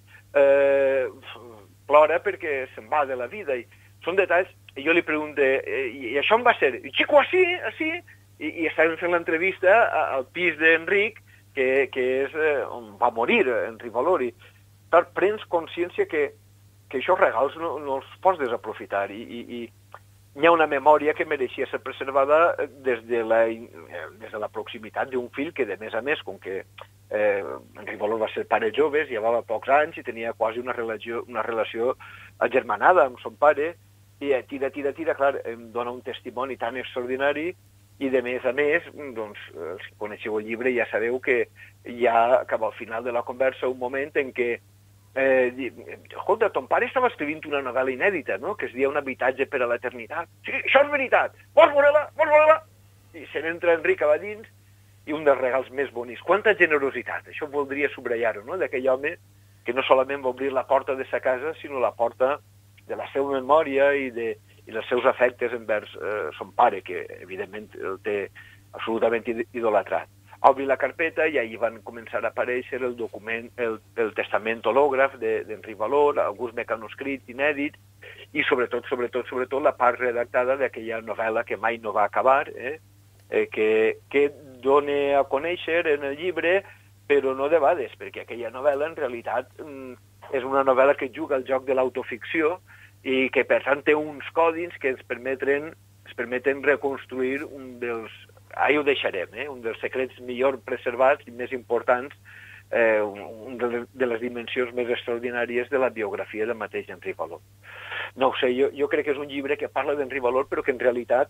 eh, plora perquè se'n va de la vida. I són detalls, i jo li pregunto, eh, i això em va ser? I xico, així, així? I, i estàvem fent l'entrevista al pis d'Enric, que, que és eh, on va morir Enric Valor. I, clar, prens consciència que que això regals no, no els pots desaprofitar i, i, i hi ha una memòria que mereixia ser preservada des de la, des de la proximitat d'un fill que, de més a més, com que eh, Enric Valor va ser pare jove, llevava pocs anys i tenia quasi una relació, una relació agermanada amb son pare, i tira, tira, tira, clar, em dona un testimoni tan extraordinari i, de més a més, doncs, si coneixeu el llibre ja sabeu que hi ha, cap al final de la conversa, un moment en què Eh, escolta, ton pare estava escrivint una novel·la inèdita, no?, que es deia Un habitatge per a l'eternitat. Sí, això és veritat! Vols veure-la? Vols veure-la? I se n'entra Enric a dins, i un dels regals més bonics. Quanta generositat! Això voldria subratllar-ho, no?, d'aquell home que no solament va obrir la porta de sa casa, sinó la porta de la seva memòria i, de, i dels seus afectes envers eh, son pare, que evidentment el té absolutament idolatrat. Obri la carpeta i allà van començar a aparèixer el document, el, el testament hològraf d'Enric de, Valor, alguns mecanoscrits inèdits, i sobretot, sobretot, sobretot la part redactada d'aquella novel·la que mai no va acabar, eh? Eh, que, que dona a conèixer en el llibre, però no debades, perquè aquella novel·la en realitat mm, és una novel·la que juga al joc de l'autoficció i que per tant té uns codis que ens permeten, ens permeten reconstruir un dels... Ahí ho deixarem, eh? Un dels secrets millor preservats i més importants, eh, un de, de les dimensions més extraordinàries de la biografia del mateix Enric Valor. No ho sé, jo, jo crec que és un llibre que parla d'Enric Valor, però que en realitat,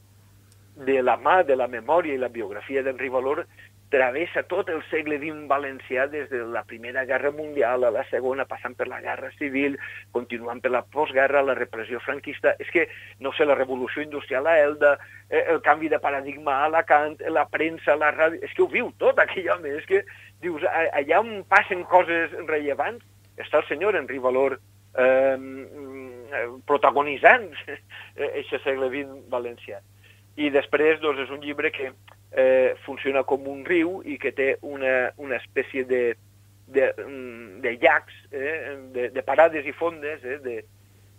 de la mà de la memòria i la biografia d'Enric Valor, travessa tot el segle vint valencià, des de la Primera Guerra Mundial a la Segona, passant per la Guerra Civil, continuant per la postguerra, la repressió franquista. És que, no sé, la revolució industrial a Elda, el canvi de paradigma a Alacant, la premsa, la ràdio... És que ho viu tot, aquell home. És que, dius, allà on passen coses rellevants, està el senyor Enric Valor eh, protagonitzant aquest segle vint valencià. I després, doncs, és un llibre que eh, funciona com un riu i que té una, una espècie de, de, de llacs, eh, de, de parades i fondes, eh, de,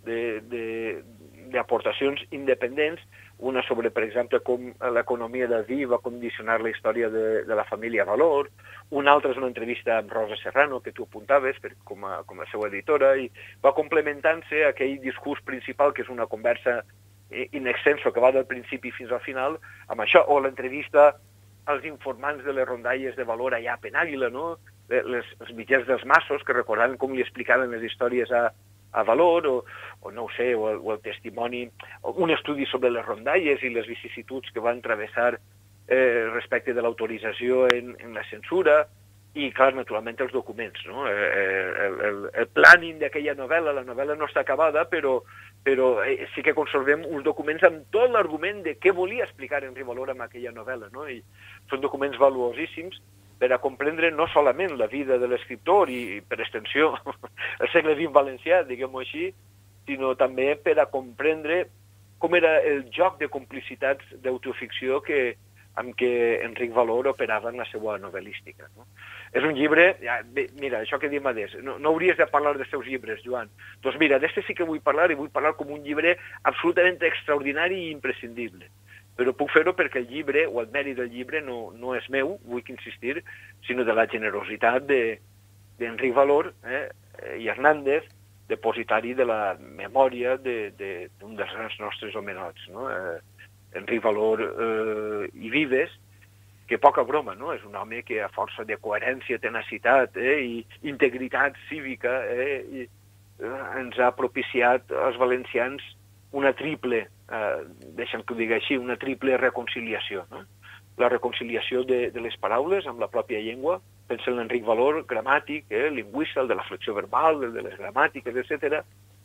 d'aportacions independents, una sobre, per exemple, com l'economia de vi va condicionar la història de, de la família Valor, una altra és una entrevista amb Rosa Serrano, que tu apuntaves per, com, a, com a seva editora, i va complementant-se aquell discurs principal, que és una conversa in extenso, que va del principi fins al final, amb això, o l'entrevista als informants de les rondalles de Valor allà a Penàguila, no? Les, els mitjans dels Massos, que recordaven com li explicaven les històries a, a Valor, o, o no ho sé, o el, o el testimoni, un estudi sobre les rondalles i les vicissituds que van travessar eh, respecte de l'autorització en, en la censura, i, clar, naturalment, els documents, no? El, el, el planning d'aquella novel·la, la novel·la no està acabada, però, però sí que conservem uns documents amb tot l'argument de què volia explicar Henry Valor amb aquella novel·la, no? I són documents valuosíssims per a comprendre no solament la vida de l'escriptor i, per extensió, el segle vint valencià, diguem-ho així, sinó també per a comprendre com era el joc de complicitats d'autoficció que, amb què Enric Valor operava en la seva novel·lística, no? És un llibre, ja, bé, mira, això que diem adés, no, no hauries de parlar dels teus llibres, Joan. Doncs mira, d'este sí que vull parlar, i vull parlar com un llibre absolutament extraordinari i imprescindible. Però puc fer-ho perquè el llibre, o el mèrit del llibre, no, no és meu, vull insistir, sinó de la generositat d'Enric de, Valor eh, i Hernández, depositari de la memòria d'un de, de, dels grans nostres homenots, no? Eh, Enric Valor eh, i Vives, que poca broma, no? És un home que a força de coherència, tenacitat eh, i integritat cívica eh, i, eh, ens ha propiciat als valencians una triple, eh, deixa'm que ho digui així, una triple reconciliació, no? La reconciliació de, de les paraules amb la pròpia llengua, pensa en l'Enric Valor, gramàtic, eh, lingüista, el de la flexió verbal, el de les gramàtiques, etcètera.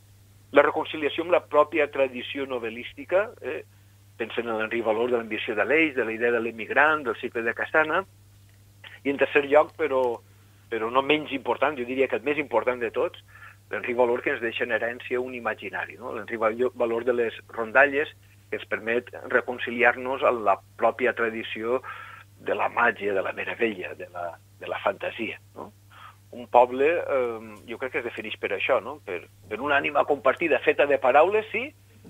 La reconciliació amb la pròpia tradició novel·lística, eh, pensen en l'Enric Valor de l'ambició de l'Eix, de la idea de l'emigrant, del cicle de Cassana, i en tercer lloc, però, però no menys important, jo diria que el més important de tots, l'Enric Valor que ens deixa en herència un imaginari, no? L'Enric Valor de les rondalles que ens permet reconciliar-nos amb la pròpia tradició de la màgia, de la meravella, de la, de la fantasia, no? Un poble, eh, jo crec que es defineix per això, no? Per, per una ànima compartida feta de paraules, sí,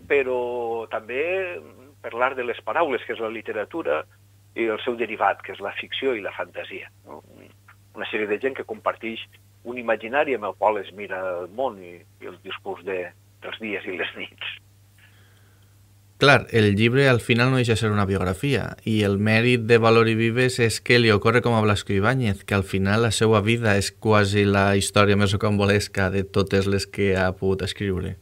però també per l'art de les paraules, que és la literatura, i el seu derivat, que és la ficció i la fantasia, no? Una sèrie de gent que comparteix un imaginari amb el qual es mira el món i, i el discurs de, dels dies i les nits. Clar, el llibre al final no deixa de ser una biografia, i el mèrit de Valor i Vives és que li ocorre com a Blasco Ibáñez, que al final la seva vida és quasi la història més rocambolesca de totes les que ha pogut escriure.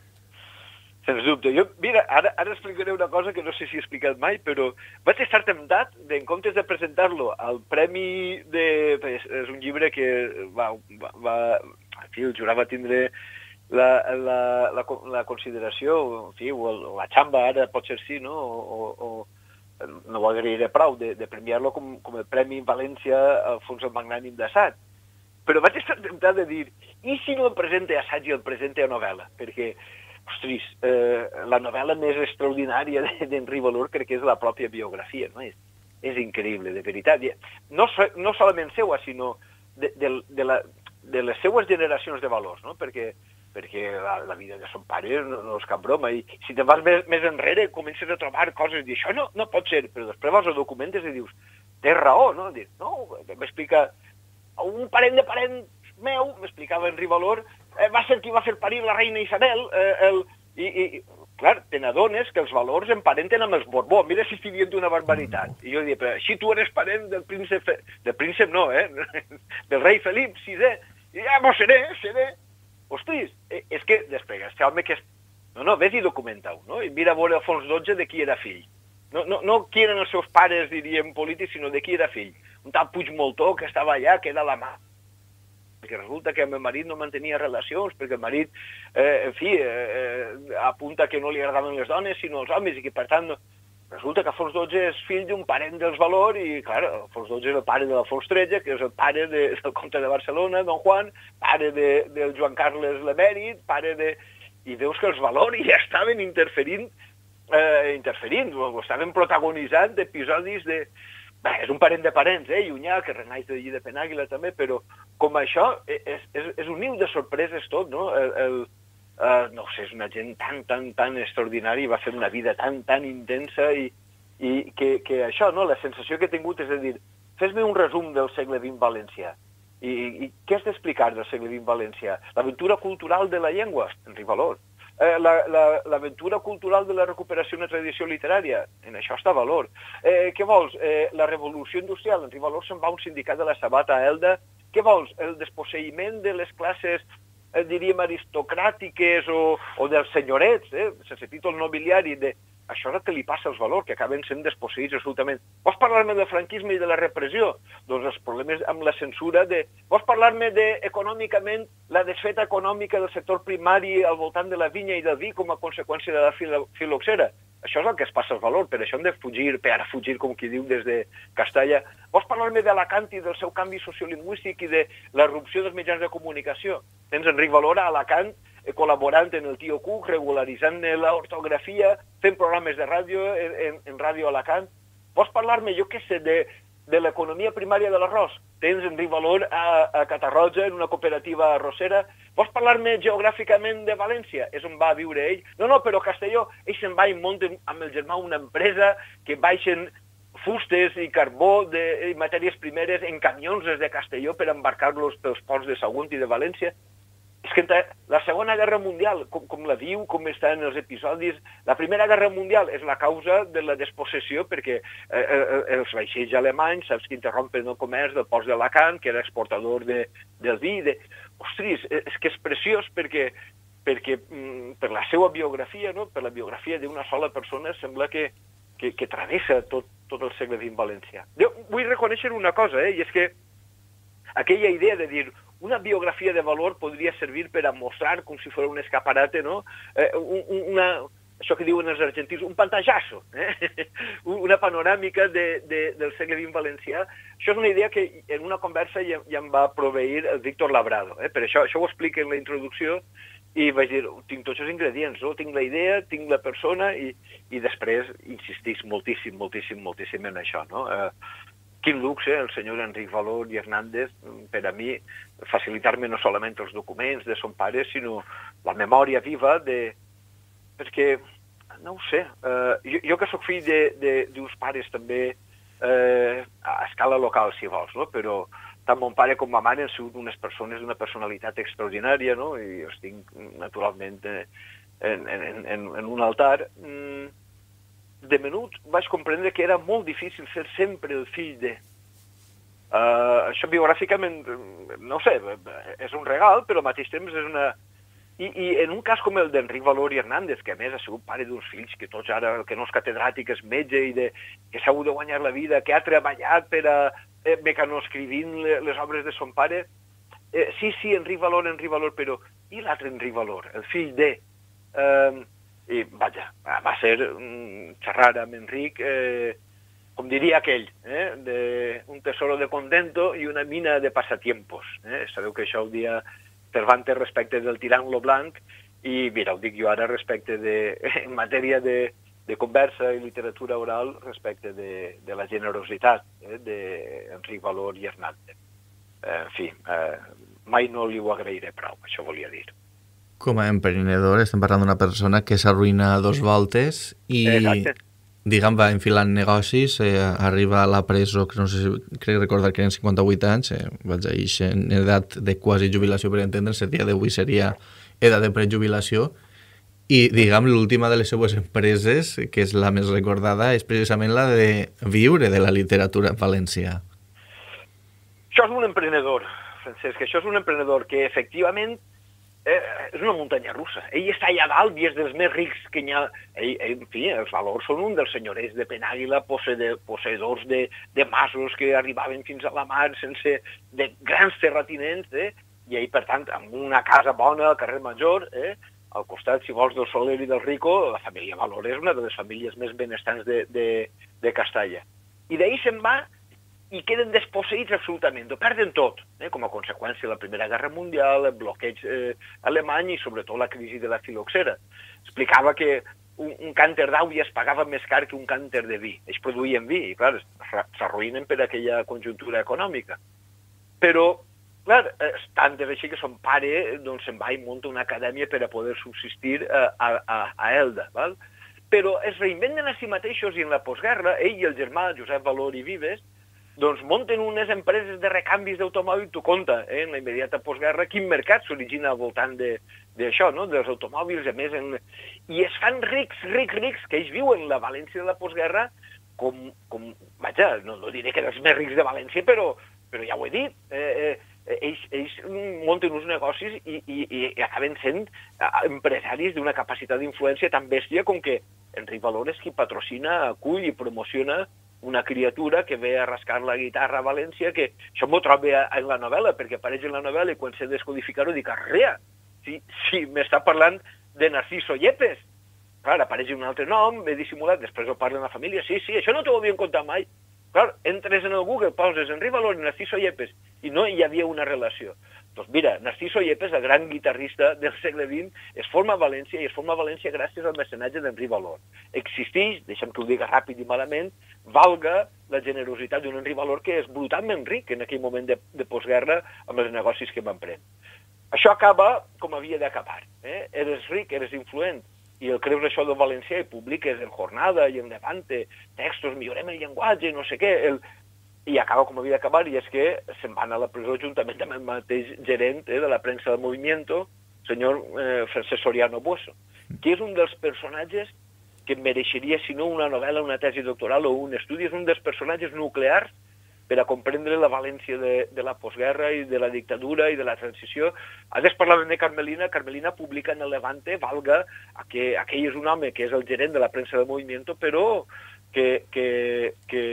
Sens dubte. Jo, mira, ara, ara explicaré una cosa que no sé si he explicat mai, però vaig estar temptat, de, en comptes de presentar-lo al Premi de... És, és un llibre que va, va, va en fi, el jurat va tindre la, la, la, la consideració, en fi, o, el, o la xamba ara pot ser sí, no? O, o no ho agrairé prou, de, de premiar-lo com, com el Premi València Alfons el Magnànim d'Assaig. Però vaig estar temptat de dir, i si no el presenta a assaig i el presenta a novel·la? Perquè ostres, eh, la novel·la més extraordinària d'Enric Valor crec que és la pròpia biografia, no? És, és increïble, de veritat. No, no solament seua, sinó de, de, de, la, de les seues generacions de valors, no? Perquè, perquè la, la vida de son pare no, no és cap broma, i si te vas més, més enrere comences a trobar coses, i això no, no pot ser, però després vas a documentes i dius, té raó, no? Dius, no, m'explica, un parent de parent meu, m'explicava Enric Valor, eh, va ser qui va fer parir la reina Isabel, eh, el, i, i, clar, te n'adones que els Valors emparenten amb els Borbó, mira si estic dient una barbaritat. I jo diria, però així tu eres parent del príncep, del príncep no, eh, del rei Felip sisè, i ja, bo, seré, seré. Ostres, eh, és que després, este home que és... No, no, vés i documenta-ho, no? I mira a veure Alfons dotze de qui era fill. No, no, no qui eren els seus pares, diríem, polítics, sinó de qui era fill. Un tal Puigmoltó que estava allà, que era la mà. Perquè resulta que amb el marit no mantenia relacions, perquè el marit, eh, en fi, eh, apunta que no li agradaven les dones, sinó els homes, i que per tant, no... resulta que Alfons dotze és fill d'un parent dels Valor, i clar, Alfons dotze és el pare de l'Alfons tretze, que és el pare de, del comte de Barcelona, don Juan, pare de, del Joan Carles l'Emèrit, pare de... I veus que els Valor ja estaven interferint, eh, interferint, o estaven protagonitzant episodis de... Bé, és un parent de parents, eh, llunyà, que renaix de Lli de Penàguila també, però com això és, és, és un niu de sorpreses tot, no? El, el, uh, no sé, és una gent tan, tan, tan extraordinària, va fer una vida tan, tan intensa i, i que, que això, no? La sensació que he tingut és de dir, fes-me un resum del segle vint valencià. I, i què has d'explicar del segle vint valencià? L'aventura cultural de la llengua, Enric Valor. Eh, l'aventura la, cultural de la recuperació d'una tradició literària, en això està Valor. Eh, què vols? Eh, la revolució industrial, Enric Valor se'n va a un sindicat de la Sabata a Elda. Què vols? El desposseïment de les classes, eh, diríem, aristocràtiques o, o dels senyorets, eh, sense títol nobiliari, de... Això és el que li passa als Valor, que acaben sent desposseïts absolutament. Vols parlar-me del franquisme i de la repressió? Doncs els problemes amb la censura de... Vols parlar-me de, econòmicament, la desfeta econòmica del sector primari al voltant de la vinya i del vi com a conseqüència de la filo filoxera? Això és el que es passa als Valor, per això hem de fugir, per ara fugir, com qui diu, des de Castalla. Vols parlar-me d'Alacant i del seu canvi sociolingüístic i de la irrupció dels mitjans de comunicació? Tens Enric Valor a Alacant, col·laborant en el Tio Cook, regularitzant l'ortografia, fent programes de ràdio en, en, en Ràdio Alacant. Vols parlar-me, jo què sé, de, de l'economia primària de l'arròs? Tens Enric Valor a, a Catarroja, en una cooperativa arrossera. Vols parlar-me geogràficament de València? És on va viure ell. No, no, però Castelló, ell se'n va i munten amb el germà una empresa que baixen fustes i carbó de, i matèries primeres en camions des de Castelló per embarcar-los pels ports de Sagunt i de València. És que la Segona Guerra Mundial, com, com la diu, com està en els episodis, la Primera Guerra Mundial és la causa de la despossessió perquè eh, eh, els vaixells alemanys, saps que interrompen el comerç del port d'Alacant, que era exportador de, del vi. De... Ostres, és que és preciós perquè, perquè mm, per la seva biografia, no? Per la biografia d'una sola persona, sembla que, que, que travessa tot, tot el segle vint valencià. Jo vull reconèixer una cosa, eh? I és que aquella idea de dir una biografia de Valor podria servir per a mostrar com si fos un escaparate, no? Eh, una, això que diuen els argentins, un pantallazo, eh? Una panoràmica de, de, del segle vint valencià. Això és una idea que en una conversa ja, ja em va proveir el Víctor Labrado. Eh? Per això, això ho explica en la introducció i vaig dir, tinc tots els ingredients, no? Tinc la idea, tinc la persona i, i després insistís moltíssim, moltíssim, moltíssim en això, no? Eh, Quin luxe, el senyor Enric Valor i Hernández, per a mi, facilitar-me no solament els documents de son pare, sinó la memòria viva de... Perquè, no ho sé, eh, jo, jo que sóc fill d'uns pares també eh, a escala local, si vols, no? Però tant mon pare com ma mare han sigut unes persones d'una personalitat extraordinària, no? I els tinc, naturalment, eh, en, en, en, en un altar. Mm, de menut vaig comprendre que era molt difícil ser sempre el fill de... Uh, això biogràficament, no sé, és un regal, però al mateix temps és una... I, i en un cas com el d'Enric Valor i Hernández, que a més ha sigut pare d'uns fills que tots ara, el que no és catedràtic és metge i de, que s'ha hagut de guanyar la vida, que ha treballat per a eh, mecanoscrivint les obres de son pare, eh, sí, sí, Enric Valor, Enric Valor, però i l'altre Enric Valor, el fill de... Uh, I, vaja, va ser mm, xerrar amb Enric, eh, com diria aquell, eh, de, un tesoro de contento i una mina de passatiempos. Eh? Sabeu que això ho dia Cervantes respecte del tirant lo blanc i, mira, ho dic jo ara respecte de, en matèria de, de conversa i literatura oral, respecte de, de la generositat eh, d'Enric Valor i Hernández. Eh, en fi, eh, mai no li ho agrairé prou, això volia dir. Com a emprenedor estem parlant d'una persona que s'arruïna dos voltes i, Exacte. diguem, va enfilant negocis, eh, arriba a la presó, que no sé si crec recordar que eren cinquanta-vuit anys, eh, vaig a ir en edat de quasi jubilació per entendre's, el dia d'avui seria edat de prejubilació, i, diguem, l'última de les seues empreses, que és la més recordada, és precisament la de viure de la literatura en valencià. Això és un emprenedor, Francesc, això és un emprenedor que, efectivament, Eh, és una muntanya russa. Ell està allà dalt i és dels més rics que hi ha. Ell, ell, en fi, els Valors són un dels senyorets de Penàguila, posseïdors de, de masos que arribaven fins a la mar sense de grans terratinents, eh? I ell, per tant, amb una casa bona al carrer Major, eh? Al costat, si vols, del Soler i del Rico, la família Valor és una de les famílies més benestants de, de, de Castalla. I d'ahir se'n va i queden desposseïts absolutament, ho perden tot, eh? Com a conseqüència de la Primera Guerra Mundial, el bloqueig eh, alemany i sobretot la crisi de la filoxera. Explicava que un, un cànter d'aigua es pagava més car que un cànter de vi. Ells produïen vi i, clar, s'arruïnen per aquella conjuntura econòmica. Però Clar, tant és així que son pare doncs, se'n va i munta una acadèmia per a poder subsistir a, a, a Elda, val? Però es reinventen a si mateixos i en la postguerra, ell i el germà, Josep Valor i Vives, doncs munten unes empreses de recanvis d'automòbil, tu compta, eh, en la immediata postguerra, quin mercat s'origina al voltant d'això, no? Dels automòbils, a més, en... i es fan rics, rics, rics, que ells viuen la València de la postguerra com, com vaja, no, no diré que els més rics de València, però, però ja ho he dit, eh, eh, ells, ells munten uns negocis i, i, i acaben sent empresaris d'una capacitat d'influència tan bèstia com que Enric Valor és qui patrocina, acull i promociona una criatura que ve a rascar la guitarra a València, que això m'ho trobo en la novel·la, perquè apareix en la novel·la i quan sé descodificar-ho dic, arrea, si, si m'està parlant de Narciso Yepes. Clar, apareix un altre nom, ben dissimulat, després ho parla en la família, sí, sí, això no t'ho havien contat mai. Clar, entres en el Google, poses Enric Valor i Narciso Yepes, i no hi havia una relació. Doncs mira, Narciso Yepes, el gran guitarrista del segle vint, es forma a València, i es forma a València gràcies al mecenatge d'Enric Valor. Existeix, deixa'm que ho diga ràpid i malament, valga la generositat d'un Enric Valor que és brutalment ric en aquell moment de, de postguerra amb els negocis que van prenent. Això acaba com havia d'acabar. Eh? Eres ric, eres influent, i el creus això del valencià i publiques el Jornada i el Levante, textos, millorem el llenguatge, no sé què, el... i acaba com havia d'acabar, i és que se'n van a la presó juntament amb el mateix gerent eh, de la premsa del Movimiento, senyor eh, Francesc Soriano Buoso, que és un dels personatges que mereixeria, si no una novel·la, una tesi doctoral o un estudi, és un dels personatges nuclears per a comprendre la València de, de la postguerra i de la dictadura i de la transició. Ara parlàvem de Carmelina. Carmelina publica en el Levante, valga, que aquell és un home que és el gerent de la premsa del Movimiento, però que, que, que,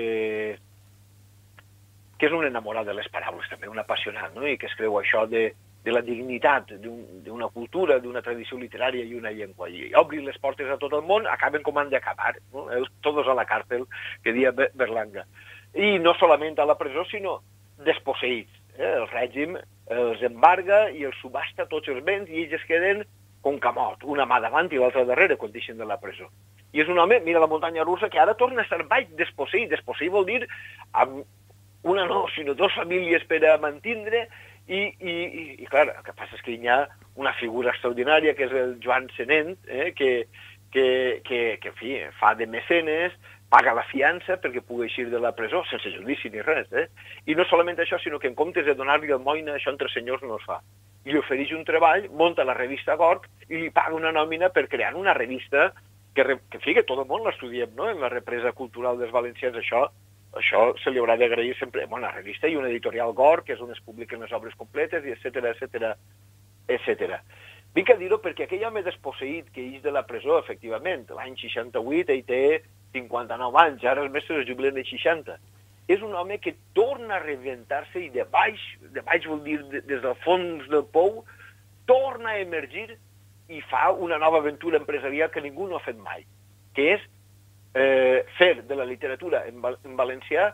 que és un enamorat de les paraules, també, un apassionat, no? I que es creu això de, de la dignitat d'una un, cultura, d'una tradició literària i una llengua. I obrir les portes a tot el món, acaben com han d'acabar, no? El, todos a la càrcel, que dia Berlanga. I no solament a la presó, sinó desposseïts. Eh? El règim els embarga i els subhasta tots els béns i ells es queden com camot, una mà davant i l'altra darrere quan deixen de la presó. I és un home, mira la muntanya russa, que ara torna a estar baix, desposseït. Desposseït vol dir amb una no, sinó dues famílies per a mantindre i, i, i, i clar, el que passa és que hi ha una figura extraordinària que és el Joan Senent, eh? que, que, que, que, en fi, fa de mecenes, paga la fiança perquè pugui eixir de la presó, sense judici ni res, eh? I no solament això, sinó que en comptes de donar-li el moina, això entre senyors no es fa. I li ofereix un treball, munta la revista Gorg i li paga una nòmina per crear una revista que, que en fi, que tot el món l'estudiem, no?, en la represa cultural dels valencians. Això, això se li haurà d'agrair sempre. Bueno, una revista i una editorial Gorg, que és on es publiquen les obres completes, i etcètera, etcètera, etcètera. Vinc a dir-ho perquè aquell home desposseït que ix de la presó, efectivament, l'any seixanta-vuit, ell té cinquanta-nou anys, ara els mestres es jubilen de seixanta. És un home que torna a reinventar-se i de baix, de baix vol dir de, des del fons del pou, torna a emergir i fa una nova aventura empresarial que ningú no ha fet mai, que és eh, fer de la literatura en, en valencià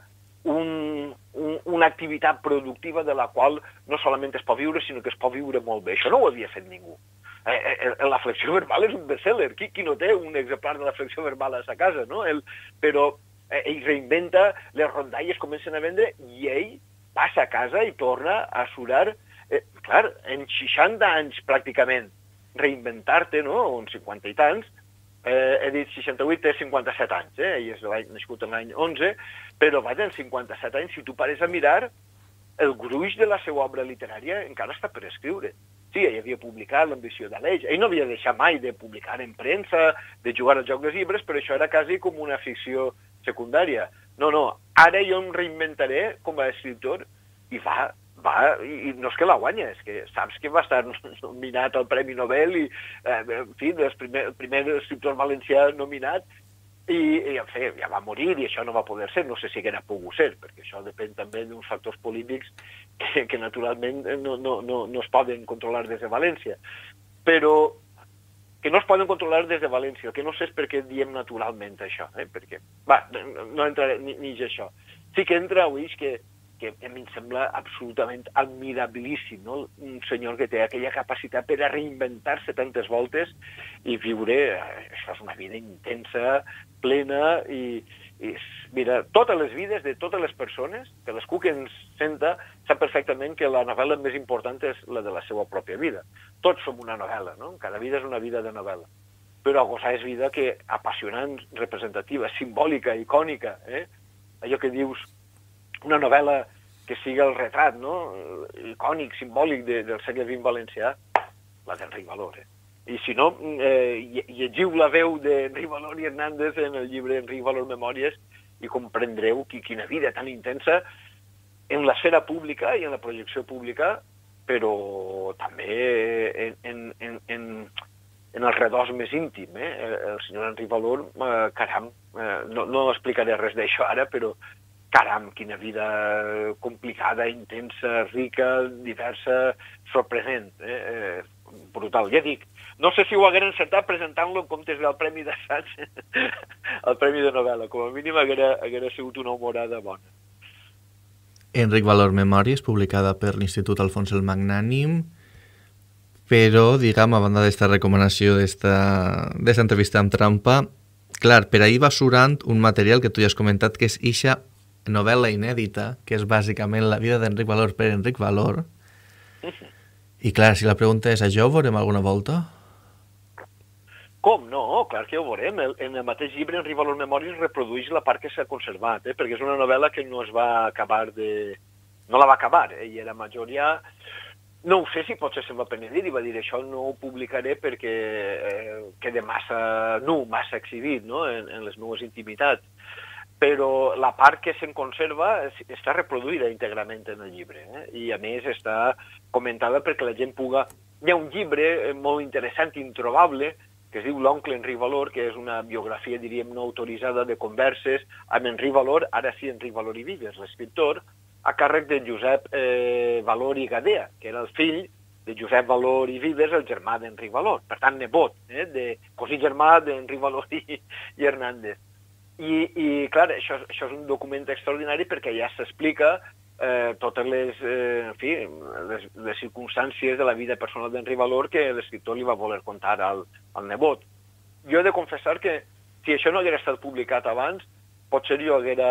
un, un, una activitat productiva de la qual no solament es pot viure, sinó que es pot viure molt bé. Això no ho havia fet ningú. Eh, eh, la flexió verbal és un bestseller. Qui, qui no té un exemplar de la flexió verbal a sa casa, no? El, però eh, ell reinventa, les rondalles comencen a vendre i ell passa a casa i torna a surar, eh, clar, en seixanta anys pràcticament, reinventar-te, no?, o en cinquanta i tants, eh, he dit seixanta-vuit, té cinquanta-set anys, eh? Ell és nascut en l'any onze, però vaja, en cinquanta-set anys, si tu pares a mirar, el gruix de la seva obra literària encara està per escriure. Sí, ell havia publicat L'ambició d'Aleix. Ell no havia deixat mai de publicar en premsa, de jugar al joc dels llibres, però això era quasi com una ficció secundària. No, no, ara jo em reinventaré com a escriptor i va, va, i no és que la guanya, és que saps que va estar nominat al Premi Nobel i, eh, en fi, el primer, el primer escriptor valencià nominat, i, i en fi, ja va morir i això no va poder ser, no sé si haguera pogut ser, perquè això depèn també d'uns factors polítics que, que naturalment no, no, no, no es poden controlar des de València, però que no es poden controlar des de València, el que no sé és per què diem naturalment això, eh? Perquè, va, no entraré ni, ni això. Sí que entra, avui, que que a mi em sembla absolutament admirabilíssim, no? Un senyor que té aquella capacitat per a reinventar-se tantes voltes i viure, això és una vida intensa, plena, i, i mira, totes les vides de totes les persones, cadascú que ens senta, sap perfectament que la novel·la més important és la de la seva pròpia vida. Tots som una novel·la, no? Cada vida és una vida de novel·la. Però cosa és vida que apassionant, representativa, simbòlica, icònica, eh? Allò que dius, una novel·la que sigui el retrat, no?, icònic, simbòlic de, del segle vint valencià, la d'Enric Valor. Eh? I si no, eh, llegiu la veu d'Enric Valor i Hernández en el llibre Enric Valor Memòries i comprendreu qui, quina vida tan intensa en l'esfera pública i en la projecció pública, però també en, en, en, en, en el redós més íntim. Eh? El, el senyor Enric Valor, eh, caram, eh, no, no explicaré res d'això ara, però caram, quina vida complicada, intensa, rica, diversa, sorprenent, eh? Eh, brutal. Ja dic, no sé si ho haguera encertat presentant-lo en comptes del Premi d'Assaig, el Premi de Novel·la. Com a mínim haguera, haguera sigut una humorada bona. Enric Valor Memòries, publicada per l'Institut Alfons el Magnànim, però, diguem, a banda d'esta recomanació d'esta entrevista amb trampa, clar, per ahir va surant un material que tu ja has comentat, que és ixa novel·la inèdita, que és bàsicament la vida d'Enric Valor per Enric Valor. I clar, si la pregunta és, això ho veurem alguna volta? Com? No, clar que ho veurem. El, en el mateix llibre, Enric Valor Memòries reprodueix la part que s'ha conservat, eh? Perquè és una novel·la que no es va acabar de... No la va acabar, ell eh? era major ja. No ho sé si potser se'n va penedir i va dir això no ho publicaré perquè eh, queda massa nu, massa exhibit, no?, en, en les meves intimitats. Però la part que se'n conserva està reproduïda íntegrament en el llibre, eh? I a més està comentada perquè la gent puga... Hi ha un llibre molt interessant, introbable, que es diu L'oncle Enric Valor, que és una biografia, diríem, no autoritzada de converses amb Enric Valor, ara sí Enric Valor i Vives, l'escriptor, a càrrec de Josep eh, Valor i Gadea, que era el fill de Josep Valor i Vives, el germà d'Enric Valor, per tant, nebot, eh? de cosí germà d'Enric Valor i, i Hernández. I, i clar, això, això és un document extraordinari perquè ja s'explica eh, totes les, eh, en fi, les, les circumstàncies de la vida personal d'Enric Valor que l'escriptor li va voler contar al, al nebot. Jo he de confessar que si això no haguera estat publicat abans, potser jo haguera,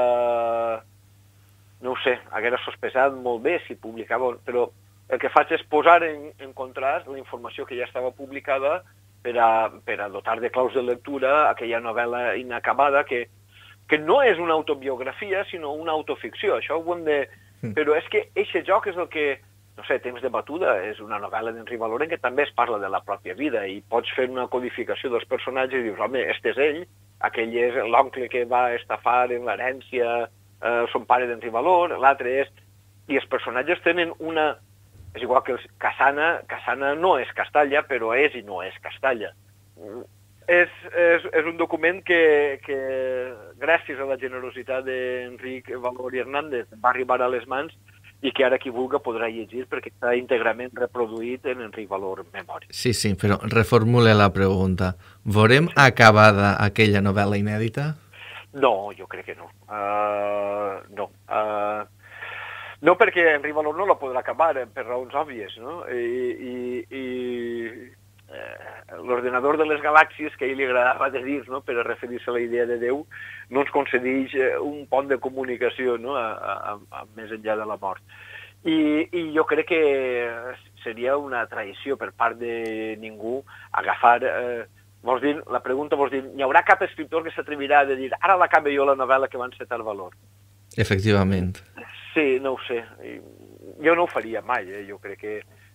no ho sé, haguera sospesat molt bé si publicava, però el que faig és posar en, en contrast la informació que ja estava publicada per a, per a dotar de claus de lectura aquella novel·la inacabada que, que no és una autobiografia, sinó una autoficció. Això ho hem de... Però és que aquest joc és el que, no sé, Temps de batuda és una novel·la d'Enric Valor en què també es parla de la pròpia vida i pots fer una codificació dels personatges i dius, home, este és ell, aquell és l'oncle que va estafar en l'herència eh, son pare d'Enric Valor, l'altre és... I els personatges tenen una... És igual que els Cassana, Cassana no és Castalla, però és i no és Castalla. És, és, és un document que, que, gràcies a la generositat d'Enric Valor i Hernández, va arribar a les mans i que ara qui vulga podrà llegir perquè està íntegrament reproduït en Enric Valor Memòries. Sí, sí, però reformule la pregunta. Veurem acabada aquella novel·la inèdita? No, jo crec que no. Uh, no. Uh, No perquè Enric Valor no la podrà acabar, eh, per raons òbvies, no? I, i, i eh, l'ordenador de les galàxies, que a ell li agradava de dir, no?, per a referir-se a la idea de Déu, no ens concedeix un pont de comunicació, no?, a, a, a més enllà de la mort. I, i jo crec que seria una traïció per part de ningú agafar... Eh, vols dir, la pregunta vols dir, hi haurà cap escriptor que s'atrevirà a dir ara l'acabe jo la novel·la que va encetar Valor? Efectivament. Sí, no ho sé. Jo no ho faria mai, eh? Jo crec que...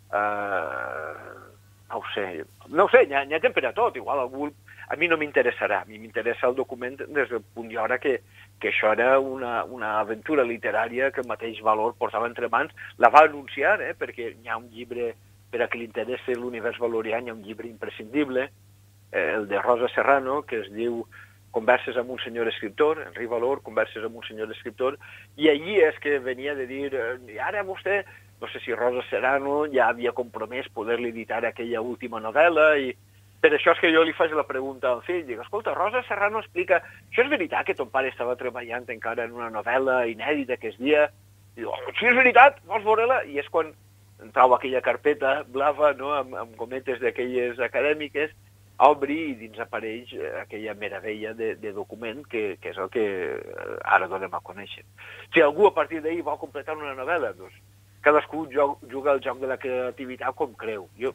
Uh, no ho sé. No ho sé, n'hi ha, ha gent per a tot. Igual algú... A mi no m'interessarà. A mi m'interessa el document des del punt d'hora que, que això era una, una aventura literària que el mateix Valor portava entre mans. La va anunciar, eh? Perquè hi ha un llibre, per a qui li interessa l'univers valorià, hi ha un llibre imprescindible, eh, el de Rosa Serrano, que es diu Converses amb un senyor escriptor, Enric Valor, Converses amb un senyor escriptor, i allí és que venia de dir, eh, ara vostè, no sé si Rosa Serrano ja havia compromès poder-li editar aquella última novel·la, i per això és que jo li faig la pregunta al fill, dic, escolta, Rosa Serrano explica, això és veritat que ton pare estava treballant encara en una novel·la inèdita que es dia, I diu, oh, si és veritat, vols veure-la? I és quan trau aquella carpeta blava, no?, amb, amb gometes d'aquelles acadèmiques, obri i dins apareix aquella meravella de, de document que, que és el que ara donem a conèixer. Si algú a partir d'ahir vol completar una novel·la, doncs cadascú juga al joc de la creativitat com creu. Jo,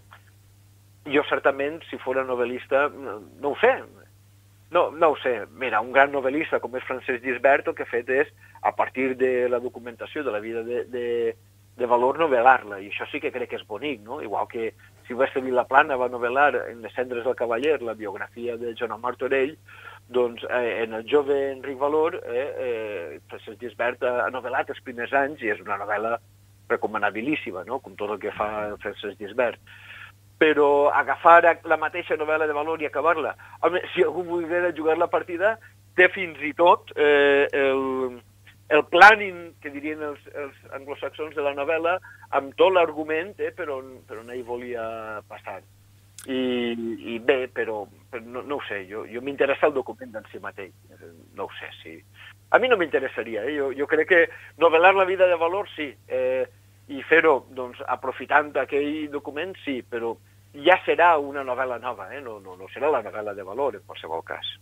jo certament, si fos novel·lista, no, no ho sé. No, no ho sé. Mira, un gran novel·lista com és Francesc Gisbert el que ha fet és, a partir de la documentació de la vida de, de, de Valor, novel·lar-la. I això sí que crec que és bonic, no? Igual que Silvestre Vilaplana va novel·lar en Les cendres del cavaller la biografia de Joan Martorell, doncs eh, en el jove Enric Valor, eh, eh, Francesc Gisbert ha novel·lat els primers anys i és una novel·la recomanabilíssima, no?, com tot el que fa el Francesc Gisbert. Però agafar la mateixa novel·la de Valor i acabar-la, home, si algú volguera jugar la partida, té fins i tot eh, el... el planning, que dirien els, els anglosaxons de la novel·la, amb tot l'argument, eh, per, on, per on ell volia passar. I, i bé, però, però no, no ho sé, jo, jo m'interessa el document en si mateix. No ho sé, si... A mi no m'interessaria, eh? jo, jo crec que novel·lar la vida de Valor, sí, eh, i fer-ho, doncs, aprofitant aquell document, sí, però ja serà una novel·la nova, eh? no, no, no serà la novel·la de Valor, en qualsevol cas.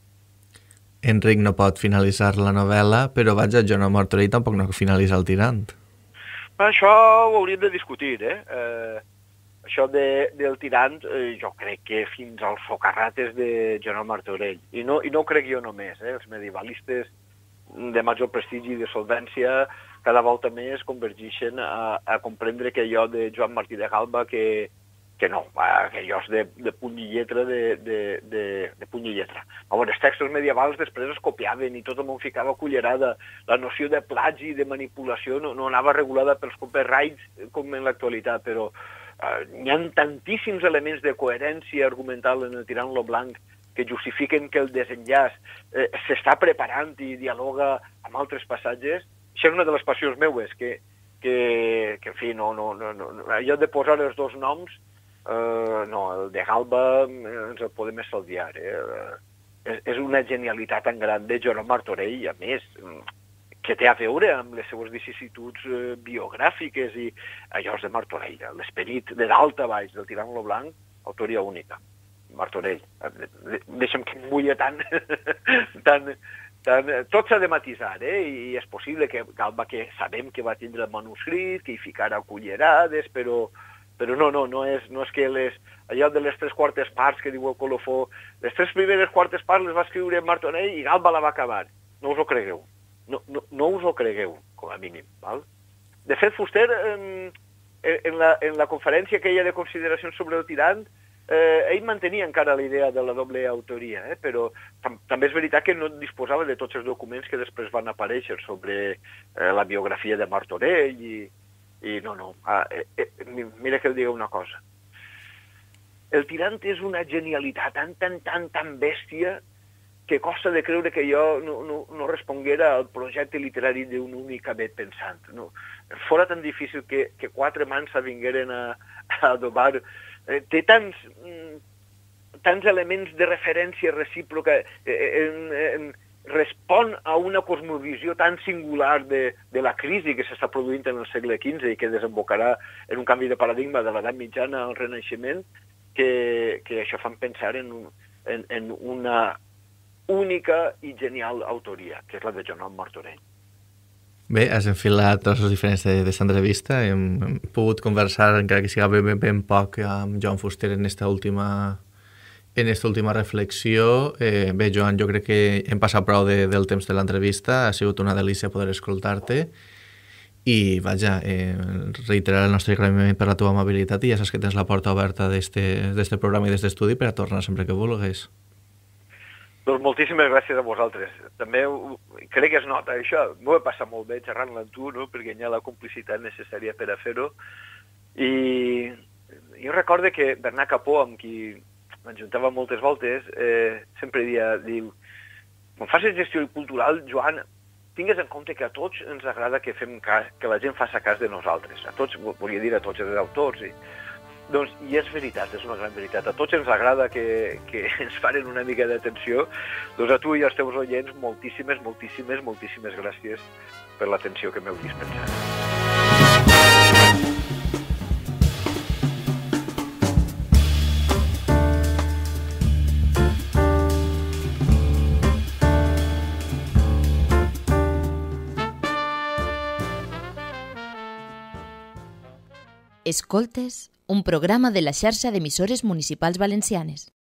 Enric no pot finalitzar la novel·la, però vaja, Joan Martorell tampoc no finalitza El tirant. Això ho hauríem de discutir, eh? eh això de, del tirant, eh, jo crec que fins als socarrates de Joan Martorell. I no, i no ho crec jo només, eh? Els medievalistes de major prestigi i de solvència cada volta més convergeixen a, a comprendre que allò de Joan Martí de Galba que que no, que allò és de, de puny i lletra, de, de, de, de puny i lletra. Llavors, els textos medievals després es copiaven i tot el món ficava cullerada. La noció de plagi i de manipulació no, no anava regulada pels copyrights com en l'actualitat, però eh, hi ha tantíssims elements de coherència argumental en el Tirant lo Blanc que justifiquen que el desenllaç eh, s'està preparant i dialoga amb altres passatges. Això és una de les passions meues, que, que, que en fi, no, no, no, no, allò de posar els dos noms, Uh, no, el de Galba ens el podem estalviar. Eh? Uh, és, és una genialitat tan gran de Joan Martorell, a més, que té a veure amb les seues vicissituds uh, biogràfiques i allò de Martorell, l'esperit de dalt a baix del Tirant lo Blanc, autoria única. Martorell, deixa'm que em bulla tant, tant, tant... Tot s'ha de matisar, eh? I és possible que Galba, que sabem que va tindre el manuscrit, que hi ficara cullerades, però Però no, no, no és, no és que les, allò de les tres quartes parts que diu el Colofó, les tres primeres quartes parts les va escriure Martorell i Galba la va acabar. No us ho cregueu. No, no, no us ho cregueu, com a mínim. Val? De fet, Fuster, en, en, la, en la conferència que hi ha de consideracions sobre el tirant, eh, ell mantenia encara la idea de la doble autoria, eh, però tam també és veritat que no disposava de tots els documents que després van aparèixer sobre eh, la biografia de Martorell i... I no, no, ah, eh, eh, mira que et diga una cosa. El tirant és una genialitat tan, tan, tan, tan bèstia que costa de creure que jo no, no, no responguera al projecte literari d'un únic cabet pensant. No. Fora tan difícil que, que quatre mans s'avingueren a, a adobar. Eh, té tants, mm, tants elements de referència recíproca, eh, en, en, respon a una cosmovisió tan singular de, de la crisi que s'està produint en el segle quinze i que desembocarà en un canvi de paradigma de l'edat mitjana al Renaixement, que, que això fan pensar en, en, en una única i genial autoria, que és la de Joan Martorell. Bé, has enfilat tots els diferents d'aquesta entrevista. Hem, hem pogut conversar, encara que siga ben, ben poc, amb Joan Fuster en aquesta última... En aquesta última reflexió. Eh, bé, Joan, jo crec que hem passat prou de, del temps de l'entrevista, ha sigut una delícia poder escoltar-te i, vaja, eh, reiterar el nostre agraïment per la teva amabilitat i ja saps que tens la porta oberta d'este programa i d'este estudi per a tornar sempre que vulguis. Doncs moltíssimes gràcies a vosaltres. També ho, crec que es nota això. M'ho he passat molt bé xerrant-la amb tu, no? Perquè hi ha la complicitat necessària per a fer-ho. I jo recordo que Bernat Capó, amb qui m'enjuntava moltes voltes, eh, sempre dia, diu, quan facis gestió cultural, Joan, tingues en compte que a tots ens agrada que fem cas, que la gent faci cas de nosaltres. A tots, volia dir a tots els autors. I, doncs, i és veritat, és una gran veritat. A tots ens agrada que, que ens faren una mica d'atenció. Doncs a tu i als teus oients, moltíssimes, moltíssimes, moltíssimes gràcies per l'atenció que m'heu dispensat. Escoltes, un programa de la xarxa d'emissores municipals valencianes.